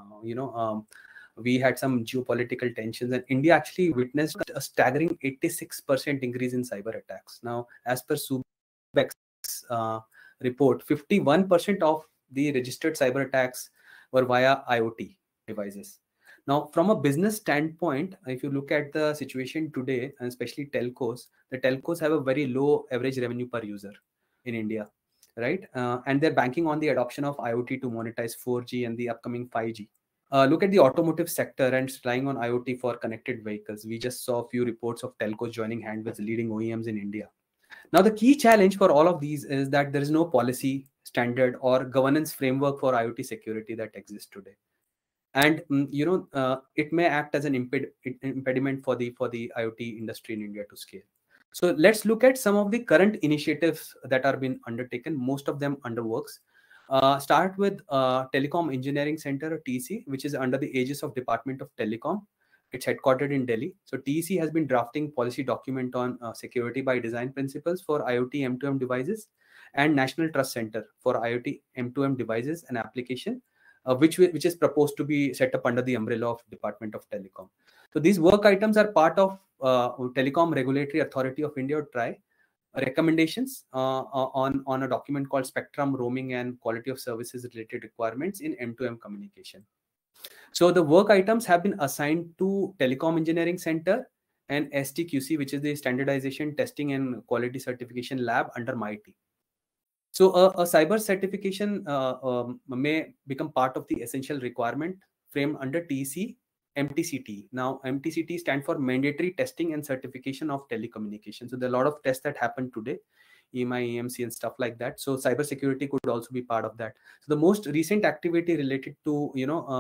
Speaker 5: We had some geopolitical tensions, and India actually witnessed a staggering 86% increase in cyber attacks. Now, as per Subex report, 51% of the registered cyber attacks were via IoT devices. Now, from a business standpoint, if you look at the situation today, and especially telcos, the telcos have a very low average revenue per user in India, right? And they're banking on the adoption of IoT to monetize 4G and the upcoming 5G. Look at the automotive sector and relying on IoT for connected vehicles. We just saw a few reports of telcos joining hands with leading OEMs in India. Now, the key challenge for all of these is that there is no policy, standard, or governance framework for IoT security that exists today. And it may act as an impediment for the IoT industry in India to scale. So let's look at some of the current initiatives that are being undertaken. Most of them under works. Start with Telecom Engineering Center, TEC, which is under the aegis of Department of Telecom. It's headquartered in Delhi. So TEC has been drafting policy document on security by design principles for IoT M2M devices, and National Trust Center for IoT M2M devices and application, which is proposed to be set up under the umbrella of Department of Telecom. So these work items are part of Telecom Regulatory Authority of India, or TRAI, recommendations on a document called Spectrum, Roaming, and Quality of Services Related Requirements in M2M Communication. So the work items have been assigned to Telecom Engineering Center and STQC, which is the Standardization, Testing, and Quality Certification Lab under MIT. So a cyber certification may become part of the essential requirement framed under TEC MTCT. Now, MTCT stands for Mandatory Testing and Certification of Telecommunications. So there are a lot of tests that happen today, EMI, EMC, and stuff like that. So cybersecurity could also be part of that. So the most recent activity related to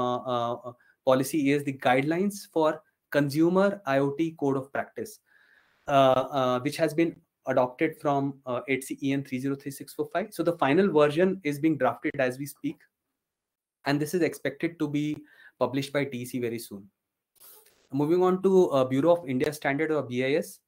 Speaker 5: policy is the guidelines for Consumer IoT Code of Practice, which has been adopted from 8CEN 303645. So the final version is being drafted as we speak, and this is expected to be published by TEC very soon. Moving on to Bureau of India Standard, or BIS.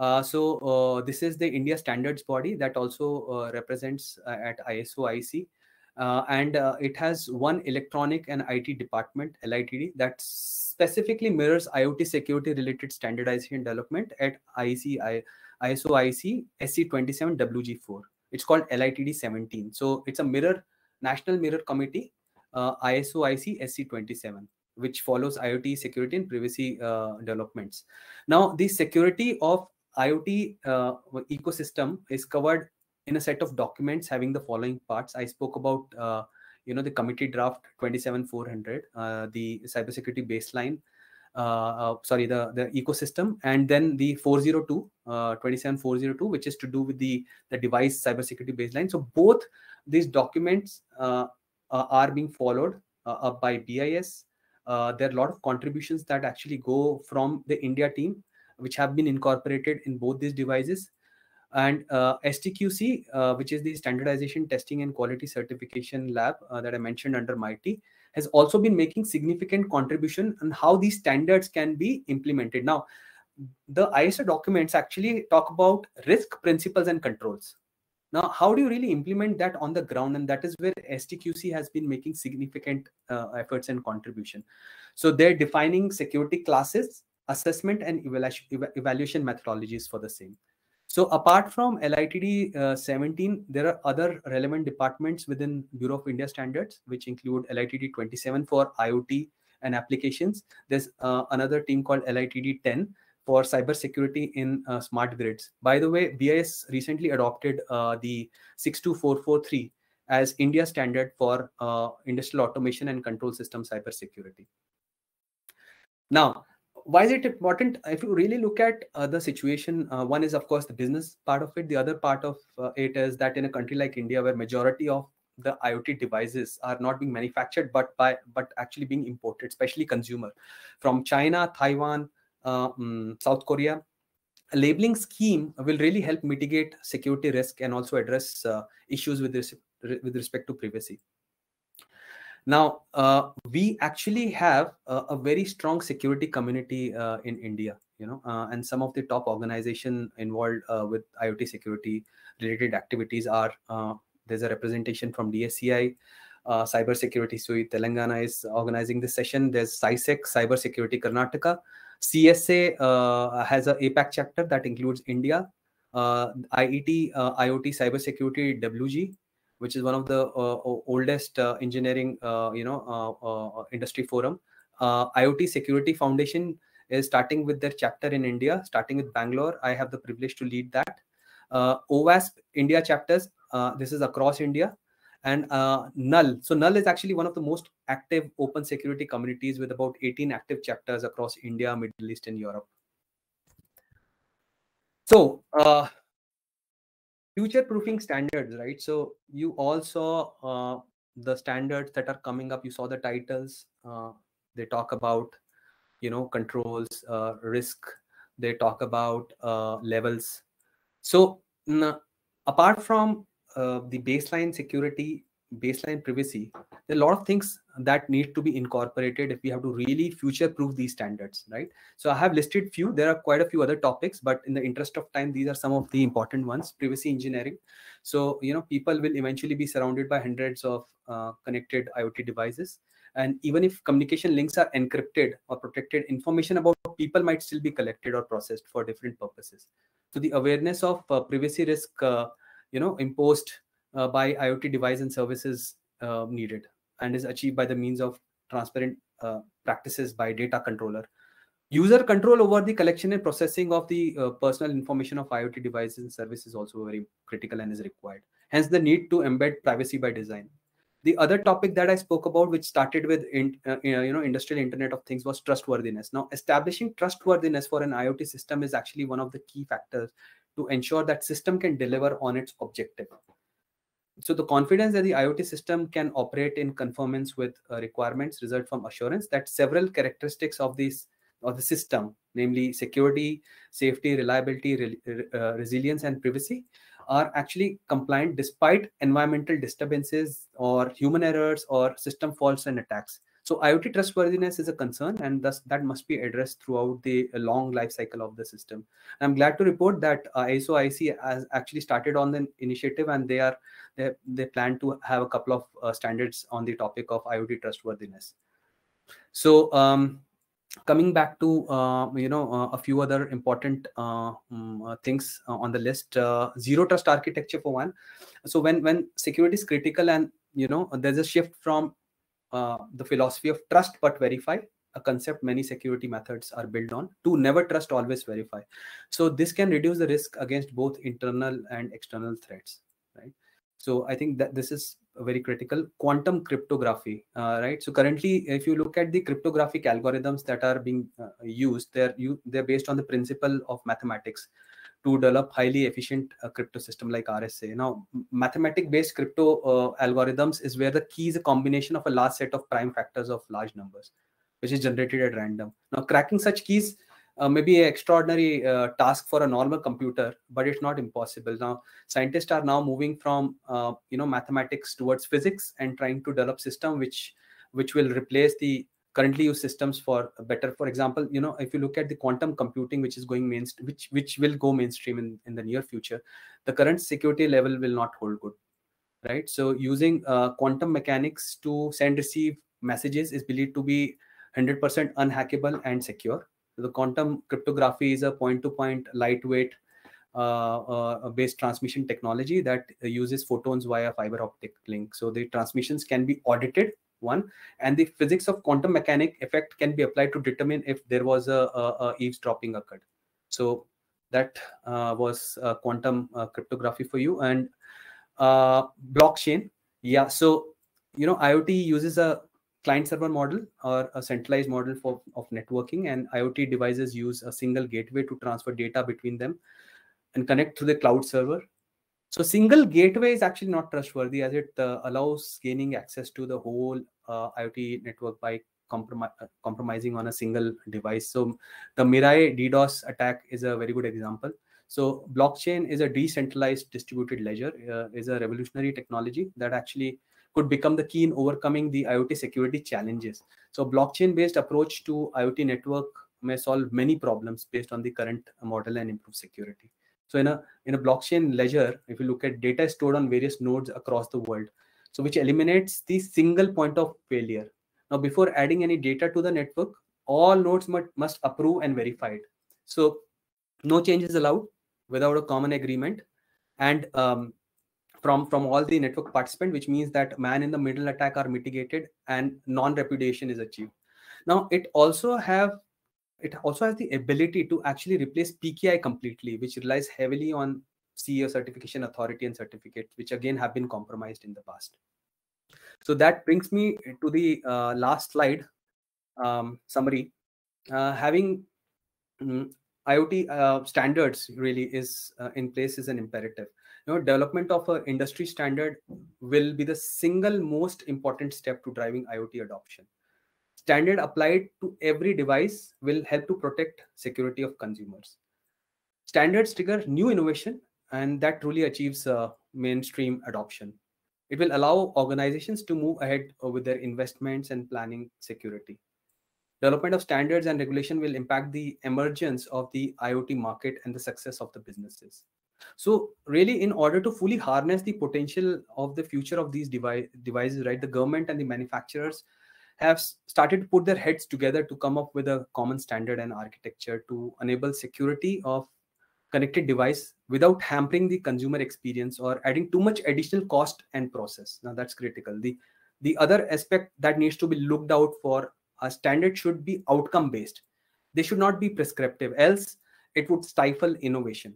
Speaker 5: This is the India standards body that also represents at ISO-IC, and it has one electronic and IT department, LITD, that specifically mirrors IoT security related standardization development at ISO-IC SC27 WG4. It's called LITD 17. So it's a national mirror committee, ISO-IC SC27, which follows IoT security and privacy developments. Now, the security of IoT ecosystem is covered in a set of documents having the following parts. I spoke about the committee draft 27400, the cybersecurity baseline, the ecosystem, and then the 402 27402, which is to do with the device cybersecurity baseline. So both these documents are being followed up by BIS. There are a lot of contributions that actually go from the India team, which have been incorporated in both these devices. And STQC, which is the Standardization, Testing, and Quality Certification Lab that I mentioned under MIT, has also been making significant contribution on how these standards can be implemented. Now, the ISO documents actually talk about risk, principles, and controls. Now, how do you really implement that on the ground? And that is where STQC has been making significant efforts and contribution. So they're defining security classes, assessment, and evaluation methodologies for the same. So apart from LITD 17, there are other relevant departments within Bureau of India Standards, which include LITD 27 for IoT and applications. There's another team called LITD 10 for cybersecurity in smart grids. By the way, BIS recently adopted the 62443 as India standard for industrial automation and control system cybersecurity. Now, why is it important? If you really look at the situation, one is, of course, the business part of it. The other part of it is that in a country like India, where majority of the IoT devices are not being manufactured, but actually being imported, especially consumer, from China, Taiwan, South Korea, a labeling scheme will really help mitigate security risk and also address issues with respect to privacy. Now, we actually have a very strong security community in India, and some of the top organizations involved with IoT security related activities are, there's a representation from DSCI, Cyber Security Suite Telangana is organizing this session. There's CISEC, Cyber Security Karnataka. CSA has a APAC chapter that includes India. IET, IoT Cyber Security WG, which is one of the oldest engineering industry forum. IoT Security Foundation is starting with their chapter in India, starting with Bangalore. I have the privilege to lead that. OWASP India chapters, this is across India. And Null. So Null is actually one of the most active open security communities with about 18 active chapters across India, Middle East, and Europe. So future-proofing standards, right? So you all saw the standards that are coming up. You saw the titles. They talk about, controls, risk. They talk about levels. So apart from the baseline security, baseline privacy, there are a lot of things that need to be incorporated if we have to really future-proof these standards, right? So I have listed few. There are quite a few other topics, but in the interest of time, these are some of the important ones. Privacy engineering. So, people will eventually be surrounded by hundreds of connected IoT devices. And even if communication links are encrypted or protected, information about people might still be collected or processed for different purposes. So the awareness of privacy risk, imposed by IoT device and services needed, and is achieved by the means of transparent practices by data controller. User control over the collection and processing of the personal information of IoT devices and services is also very critical and is required. Hence the need to embed privacy by design. The other topic that I spoke about, which started with industrial Internet of Things, was trustworthiness. Now, establishing trustworthiness for an IoT system is actually one of the key factors to ensure that system can deliver on its objective. So the confidence that the IoT system can operate in conformance with requirements result from assurance that several characteristics of the system, namely security, safety, reliability, resilience, and privacy, are actually compliant despite environmental disturbances or human errors or system faults and attacks. So IoT trustworthiness is a concern, and thus that must be addressed throughout the long life cycle of the system. I'm glad to report that ISO IC has actually started on the initiative, and they plan to have a couple of standards on the topic of IoT trustworthiness. So coming back to a few other important things on the list, zero trust architecture for one. So when security is critical, and there's a shift from the philosophy of trust but verify, a concept many security methods are built on, to never trust, always verify. So this can reduce the risk against both internal and external threats, right? So I think that this is very critical. Quantum cryptography, right? So currently, if you look at the cryptographic algorithms that are being used, they're based on the principle of mathematics to develop highly efficient crypto system like RSA. Now, mathematic-based crypto algorithms is where the key is a combination of a large set of prime factors of large numbers, which is generated at random. Now, cracking such keys may be an extraordinary task for a normal computer, but it's not impossible. Now, scientists are now moving from mathematics towards physics and trying to develop system which will replace the currently used systems for better. For example, if you look at the quantum computing, which is going mainstream, which will go mainstream in the near future, the current security level will not hold good, right? So using quantum mechanics to send receive messages is believed to be 100% unhackable and secure. So the quantum cryptography is a point-to-point lightweight based transmission technology that uses photons via fiber optic link. So the transmissions can be audited, one, and the physics of quantum mechanic effect can be applied to determine if there was a eavesdropping occurred. So that was quantum cryptography for you. And blockchain, yeah. So IoT uses a client-server model or a centralized model of networking, and IoT devices use a single gateway to transfer data between them and connect to the cloud server. So single gateway is actually not trustworthy, as it allows gaining access to the whole IoT network by compromising on a single device. So the Mirai DDoS attack is a very good example. So blockchain is a decentralized distributed ledger, is a revolutionary technology that actually could become the key in overcoming the IoT security challenges. So blockchain-based approach to IoT network may solve many problems based on the current model and improve security. So in a blockchain ledger, if you look at data is stored on various nodes across the world, so which eliminates the single point of failure. Now, before adding any data to the network, all nodes must approve and verify it. So no change is allowed without a common agreement, and from all the network participants, which means that man in the middle attack are mitigated and non-repudiation is achieved. Now, it also has the ability to actually replace PKI completely, which relies heavily on CEO certification authority and certificates, which again have been compromised in the past. So that brings me to the last slide summary. Having IoT standards really is in place is an imperative. Development of an industry standard will be the single most important step to driving IoT adoption. Standard applied to every device will help to protect security of consumers. Standards trigger new innovation, and that truly achieves mainstream adoption. It will allow organizations to move ahead with their investments and planning security. Development of standards and regulation will impact the emergence of the IoT market and the success of the businesses. So really, in order to fully harness the potential of the future of these devices, right, the government and the manufacturers have started to put their heads together to come up with a common standard and architecture to enable security of connected device without hampering the consumer experience or adding too much additional cost and process. Now that's critical. The other aspect that needs to be looked out for, a standard should be outcome based. They should not be prescriptive, else it would stifle innovation.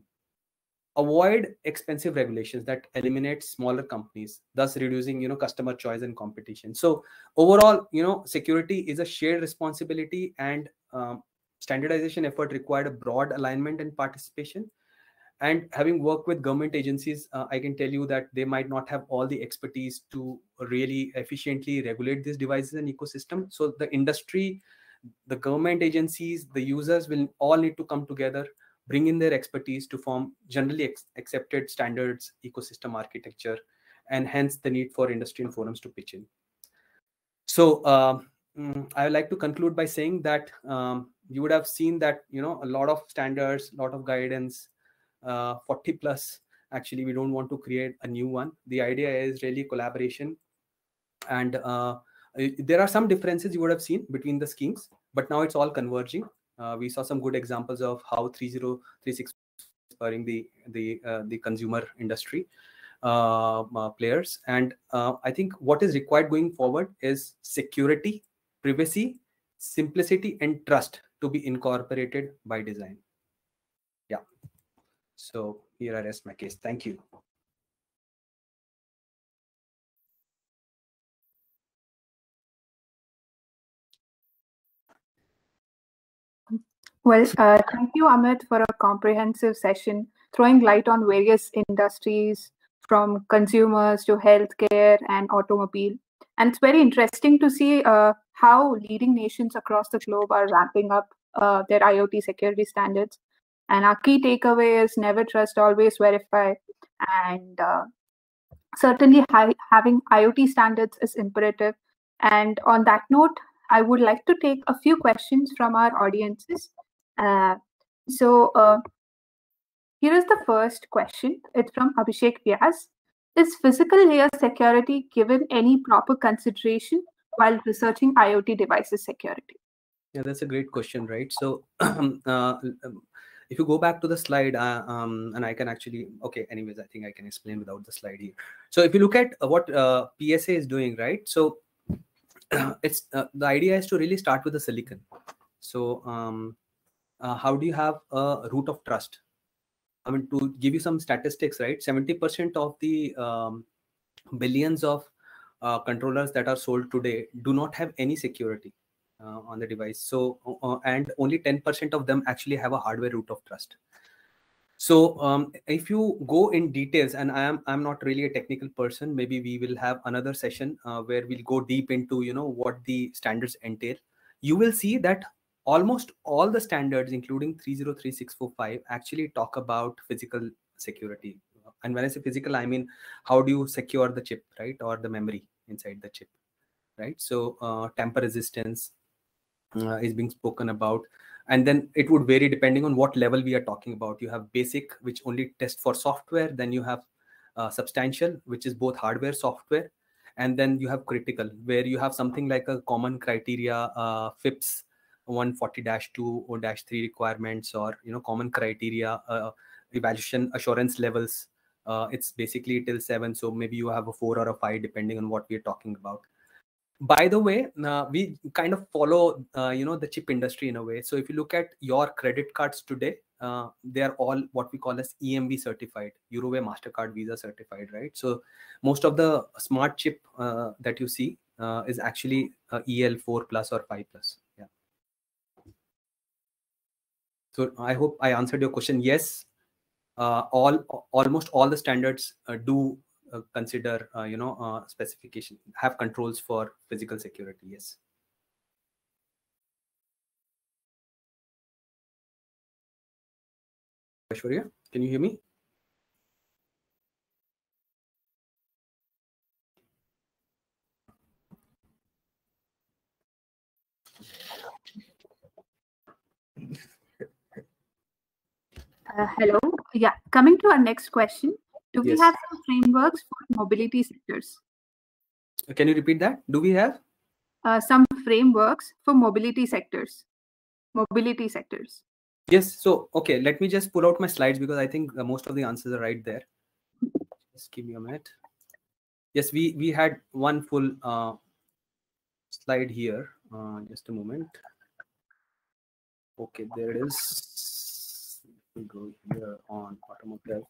Speaker 5: Avoid expensive regulations that eliminate smaller companies, thus reducing customer choice and competition. So overall, security is a shared responsibility, and standardization effort required a broad alignment and participation. And having worked with government agencies, I can tell you that they might not have all the expertise to really efficiently regulate these devices and ecosystem. So the industry, the government agencies, the users will all need to come together, bring in their expertise to form generally accepted standards, ecosystem architecture, and hence the need for industry and forums to pitch in. So I would like to conclude by saying that you would have seen that a lot of standards, a lot of guidance, 40 plus. Actually, we don't want to create a new one. The idea is really collaboration, and there are some differences you would have seen between the schemes, but now it's all converging. We saw some good examples of how 3036 is inspiring the consumer industry players, and I think what is required going forward is security, privacy, simplicity, and trust to be incorporated by design. Yeah. So here I rest my case. Thank you.
Speaker 4: Well, thank you, Amit, for a comprehensive session, throwing light on various industries from consumers to healthcare and automobile. And it's very interesting to see how leading nations across the globe are ramping up their IoT security standards. And our key takeaway is never trust, always verify. And certainly having IoT standards is imperative. And on that note, I would like to take a few questions from our audiences. So here is the first question. It's from Abhishek Vyas. Is physical layer security given any proper consideration while researching IoT devices security?
Speaker 5: Yeah, that's a great question, right? So if you go back to the slide, and I can actually, okay, anyways, I think I can explain without the slide here. So if you look at what PSA is doing, right? So it's the idea is to really start with the silicon. So how do you have a root of trust? I mean, to give you some statistics, right? 70% of the billions of controllers that are sold today do not have any security on the device. So and only 10% of them actually have a hardware root of trust. So if you go in details, and I'm not really a technical person, maybe we will have another session where we'll go deep into, you know, what the standards entail. You will see that almost all the standards, including 303645, actually talk about physical security. And when I say physical, I mean, how do you secure the chip, right? Or the memory inside the chip, right? So tamper resistance is being spoken about. And then it would vary depending on what level we are talking about. You have basic, which only test for software. Then you have substantial, which is both hardware, software. And then you have critical, where you have something like a common criteria, FIPS 140-2 or -3 requirements, or, you know, common criteria, evaluation assurance levels. It's basically till 7. So maybe you have a 4 or a 5, depending on what we're talking about. By the way, we kind of follow, you know, the chip industry in a way. So if you look at your credit cards today, they are all what we call as EMV certified, Euroway, MasterCard, Visa certified, right? So most of the smart chip that you see is actually EL 4+ or 5+. Yeah. So I hope I answered your question. Yes, almost all the standards do consider, you know, specification, have controls for physical security. Yes. Aishwarya, can you hear me?
Speaker 4: Hello. Yeah. Coming to our next question. Do we
Speaker 5: Yes.
Speaker 4: have some frameworks for mobility sectors?
Speaker 5: Can you repeat that? Do we have
Speaker 4: Some frameworks for mobility sectors? Mobility sectors.
Speaker 5: Yes. So, okay, let me just pull out my slides, because I think most of the answers are right there. Just give me a minute. Yes, we had one full slide here. Just a moment. Okay, there it is. We go here on automotive.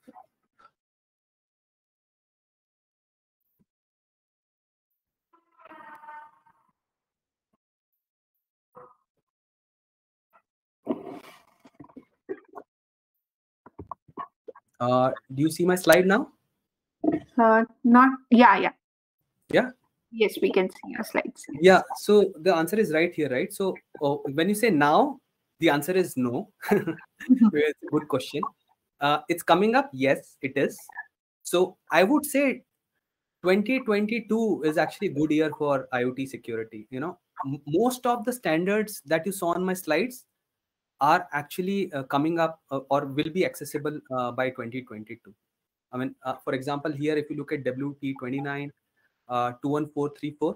Speaker 5: Do you see my slide now?
Speaker 4: Not. Yeah.
Speaker 5: Yeah.
Speaker 4: Yes, we can see your slides.
Speaker 5: Yeah. So the answer is right here, right? So when you say now, the answer is no. It's a good question. It's coming up. Yes, it is. So I would say 2022 is actually a good year for IoT security. You know, most of the standards that you saw on my slides are actually coming up or will be accessible by 2022. I mean, for example, here, if you look at WT29, 21434,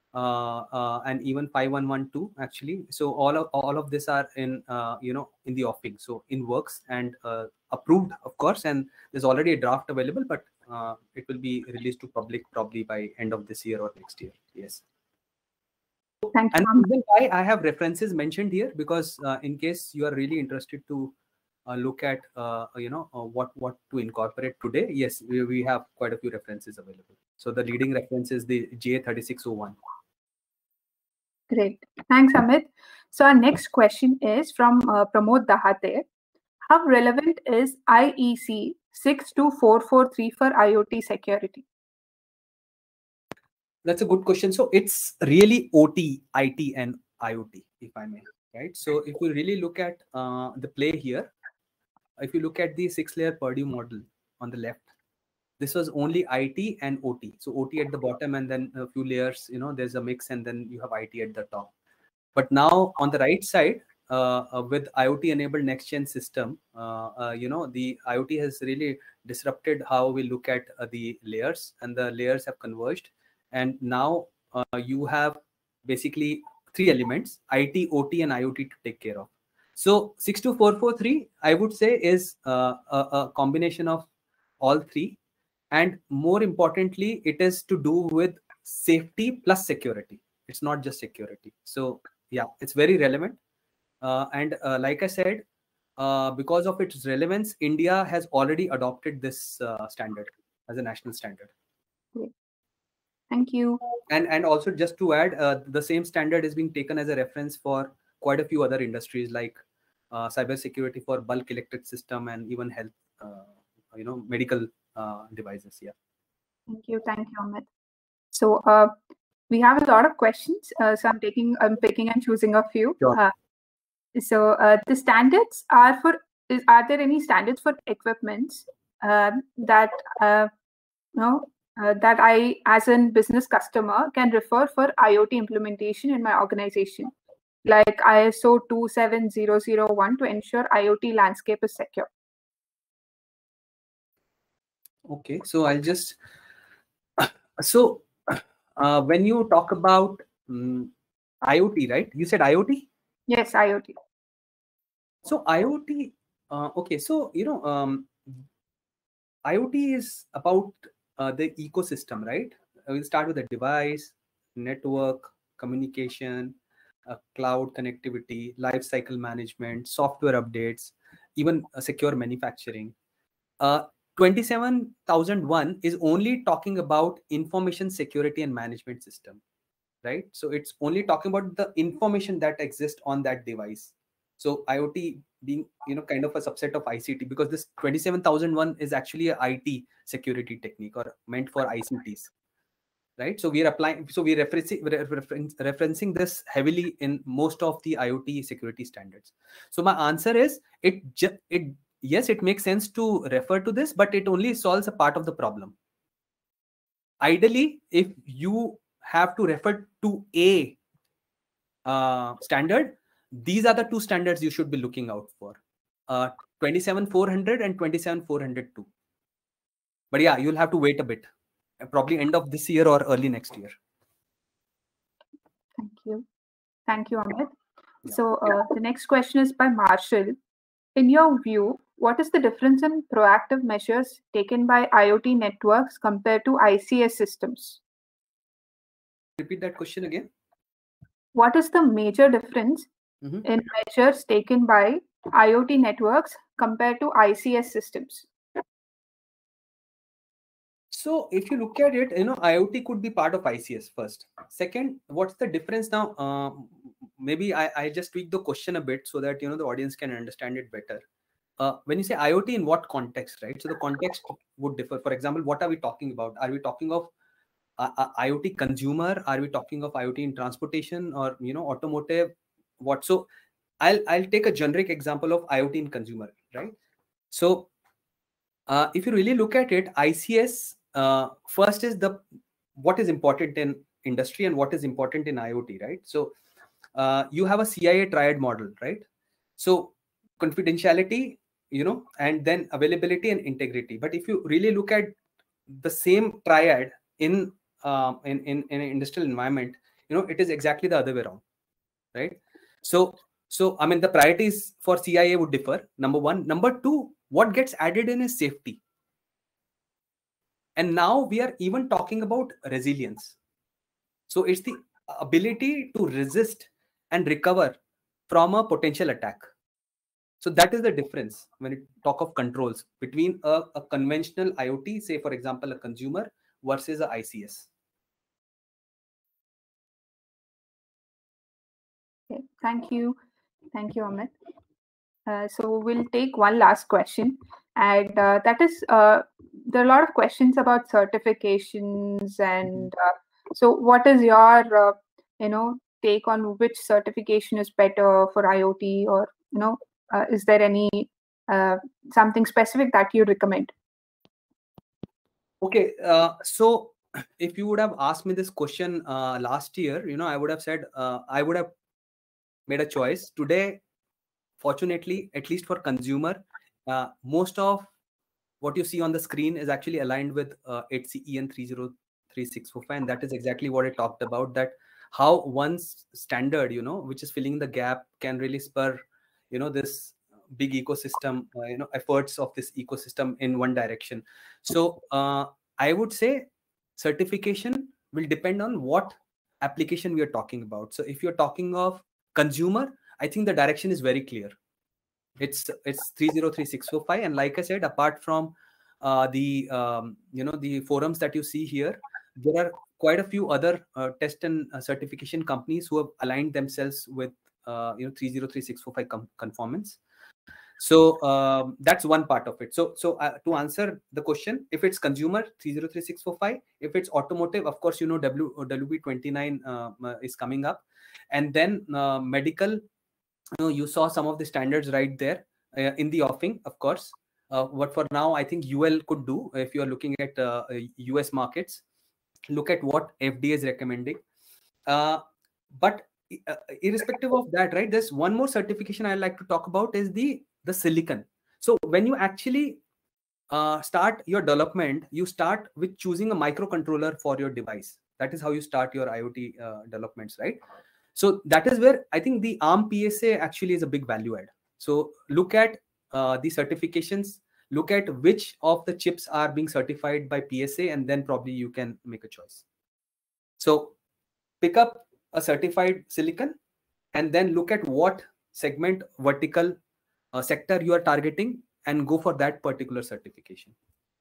Speaker 5: and even 5112, actually. So all of this are in, you know, in the offing, so in works and approved, of course. And there's already a draft available, but it will be released to public probably by end of this year or next year. Yes.
Speaker 4: Thank you.
Speaker 5: And the reason why I have references mentioned here, because in case you are really interested to look at, you know, what to incorporate today, yes, we have quite a few references available. So the leading reference is the J3601.
Speaker 4: Great. Thanks, Amit. So our next question is from Pramod Dahate. How relevant is IEC 62443 for IoT security?
Speaker 5: That's a good question. So it's really OT, IT, and IoT, if I may, right? So if we really look at the play here, if you look at the 6-layer Purdue model on the left, this was only IT and OT. So OT at the bottom, and then a few layers, you know, there's a mix, and then you have IT at the top. But now on the right side, with IoT enabled next gen system, you know, the IoT has really disrupted how we look at the layers, and the layers have converged. And now you have basically 3 elements: IT, OT, and IoT to take care of. So 62443, I would say, is a combination of all 3. And more importantly, it is to do with safety plus security. It's not just security. So yeah, it's very relevant. And like I said, because of its relevance, India has already adopted this standard as a national standard.
Speaker 4: Thank you.
Speaker 5: And also, just to add, the same standard is being taken as a reference for quite a few other industries like cybersecurity for bulk electric system and even health, medical devices. Yeah.
Speaker 4: Thank you, Amit. So we have a lot of questions. So I'm picking and choosing a few.
Speaker 5: Sure.
Speaker 4: The standards are for. Are there any standards for equipments that that I, as a business customer, can refer for IoT implementation in my organization, like ISO 27001 to ensure IoT landscape is secure?
Speaker 5: Okay, so I'll just when you talk about IoT, right? You said IoT?
Speaker 4: Yes, IoT.
Speaker 5: So IoT, okay, so IoT is about the ecosystem, right? We'll start with the device, network, communication, cloud connectivity, life cycle management, software updates, even secure manufacturing. 27001 is only talking about information security and management system, right? So it's only talking about the information that exists on that device. So IoT being, kind of a subset of ICT, because this 27001 is actually a IT security technique or meant for ICTs, right? So we are applying, so we're referencing this heavily in most of the IoT security standards. So my answer is yes, it makes sense to refer to this, but it only solves a part of the problem. Ideally, if you have to refer to a standard, these are the two standards you should be looking out for, 27400 and 27402. But yeah, you'll have to wait a bit, probably end of this year or early next year.
Speaker 4: Thank you, Amit. Yeah. So the next question is by Marshall. In your view, what is the difference in proactive measures taken by IoT networks compared to ICS systems?
Speaker 5: Repeat that question again.
Speaker 4: What is the major difference in measures taken by IoT networks compared to ICS systems?
Speaker 5: So if you look at it, IoT could be part of ICS first. Second, what's the difference now? Maybe I just tweak the question a bit so that, the audience can understand it better. When you say IoT, in what context, right? So the context would differ. For example, what are we talking about? Are we talking of IoT consumer? Are we talking of IoT in transportation or, automotive? What? So I'll take a generic example of IoT in consumer, right? So if you really look at it, ICS first is what is important in industry and what is important in IoT, right? So you have a CIA triad model, right? So confidentiality, and then availability and integrity. But if you really look at the same triad in an industrial environment, it is exactly the other way around, right? So I mean, the priorities for CIA would differ, number one. Number two, what gets added in is safety. And now we are even talking about resilience. So it's the ability to resist and recover from a potential attack. So that is the difference when you talk of controls between a conventional IoT, say, for example, a consumer versus a ICS.
Speaker 4: Okay, thank you, Amit. So we'll take one last question, and that is, there are a lot of questions about certifications, and so what is your, take on which certification is better for IoT, or is there any something specific that you recommend?
Speaker 5: Okay, so if you would have asked me this question last year, I would have said I would have made a choice. Today, fortunately, at least for consumer, most of what you see on the screen is actually aligned with 8CE and 303645, and that is exactly what I talked about, that how one standard, which is filling the gap, can really spur, this big ecosystem, efforts of this ecosystem in one direction. So I would say certification will depend on what application we are talking about. So if you're talking of consumer, I think the direction is very clear. It's 303645, and like I said, apart from the forums that you see here, there are quite a few other test and certification companies who have aligned themselves with 303645 conformance. So that's one part of it. So to answer the question, if it's consumer, 303645. If it's automotive, of course, WB29 is coming up, and then medical. You saw some of the standards right there in the offing, of course. What for now, I think UL could do if you are looking at US markets. Look at what FDA is recommending. But irrespective of that, right, there's one more certification I like to talk about is the silicon. So when you actually start your development, you start with choosing a microcontroller for your device. That is how you start your IoT developments, right? So that is where I think the ARM PSA actually is a big value add. So look at the certifications, look at which of the chips are being certified by PSA, and then probably you can make a choice. So pick up a certified silicon and then look at what segment, vertical, sector you are targeting and go for that particular certification.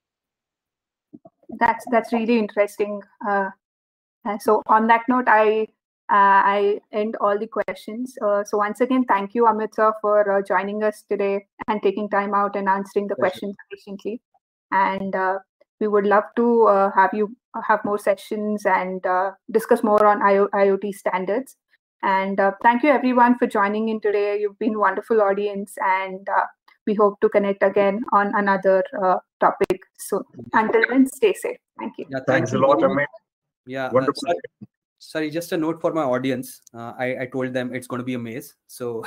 Speaker 4: That's really interesting. So on that note, I end all the questions. So once again, thank you, Amit sir, for joining us today and taking time out and answering the questions patiently. And we would love to have you have more sessions and discuss more on IoT standards. And thank you everyone for joining in today. You've been a wonderful audience, and we hope to connect again on another topic. So until then, stay safe. Thank you.
Speaker 5: Yeah,
Speaker 1: Thanks a lot, Amit.
Speaker 5: Yeah,
Speaker 1: Wonderful.
Speaker 5: Sorry, just a note for my audience. I told them it's going to be a maze. So,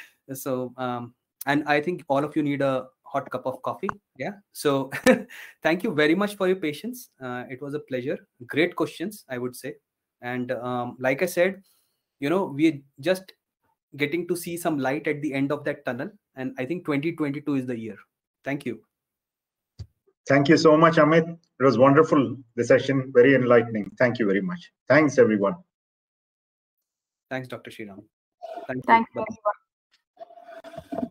Speaker 5: and I think all of you need a hot cup of coffee. Yeah. So thank you very much for your patience. It was a pleasure. Great questions, I would say. And like I said, we're just getting to see some light at the end of that tunnel. And I think 2022 is the year. Thank you.
Speaker 1: Thank you so much, Amit. It was wonderful, the session, very enlightening. Thank you very much. Thanks, everyone.
Speaker 5: Thanks, Dr. Sriram.
Speaker 4: Thank you.
Speaker 5: Bye.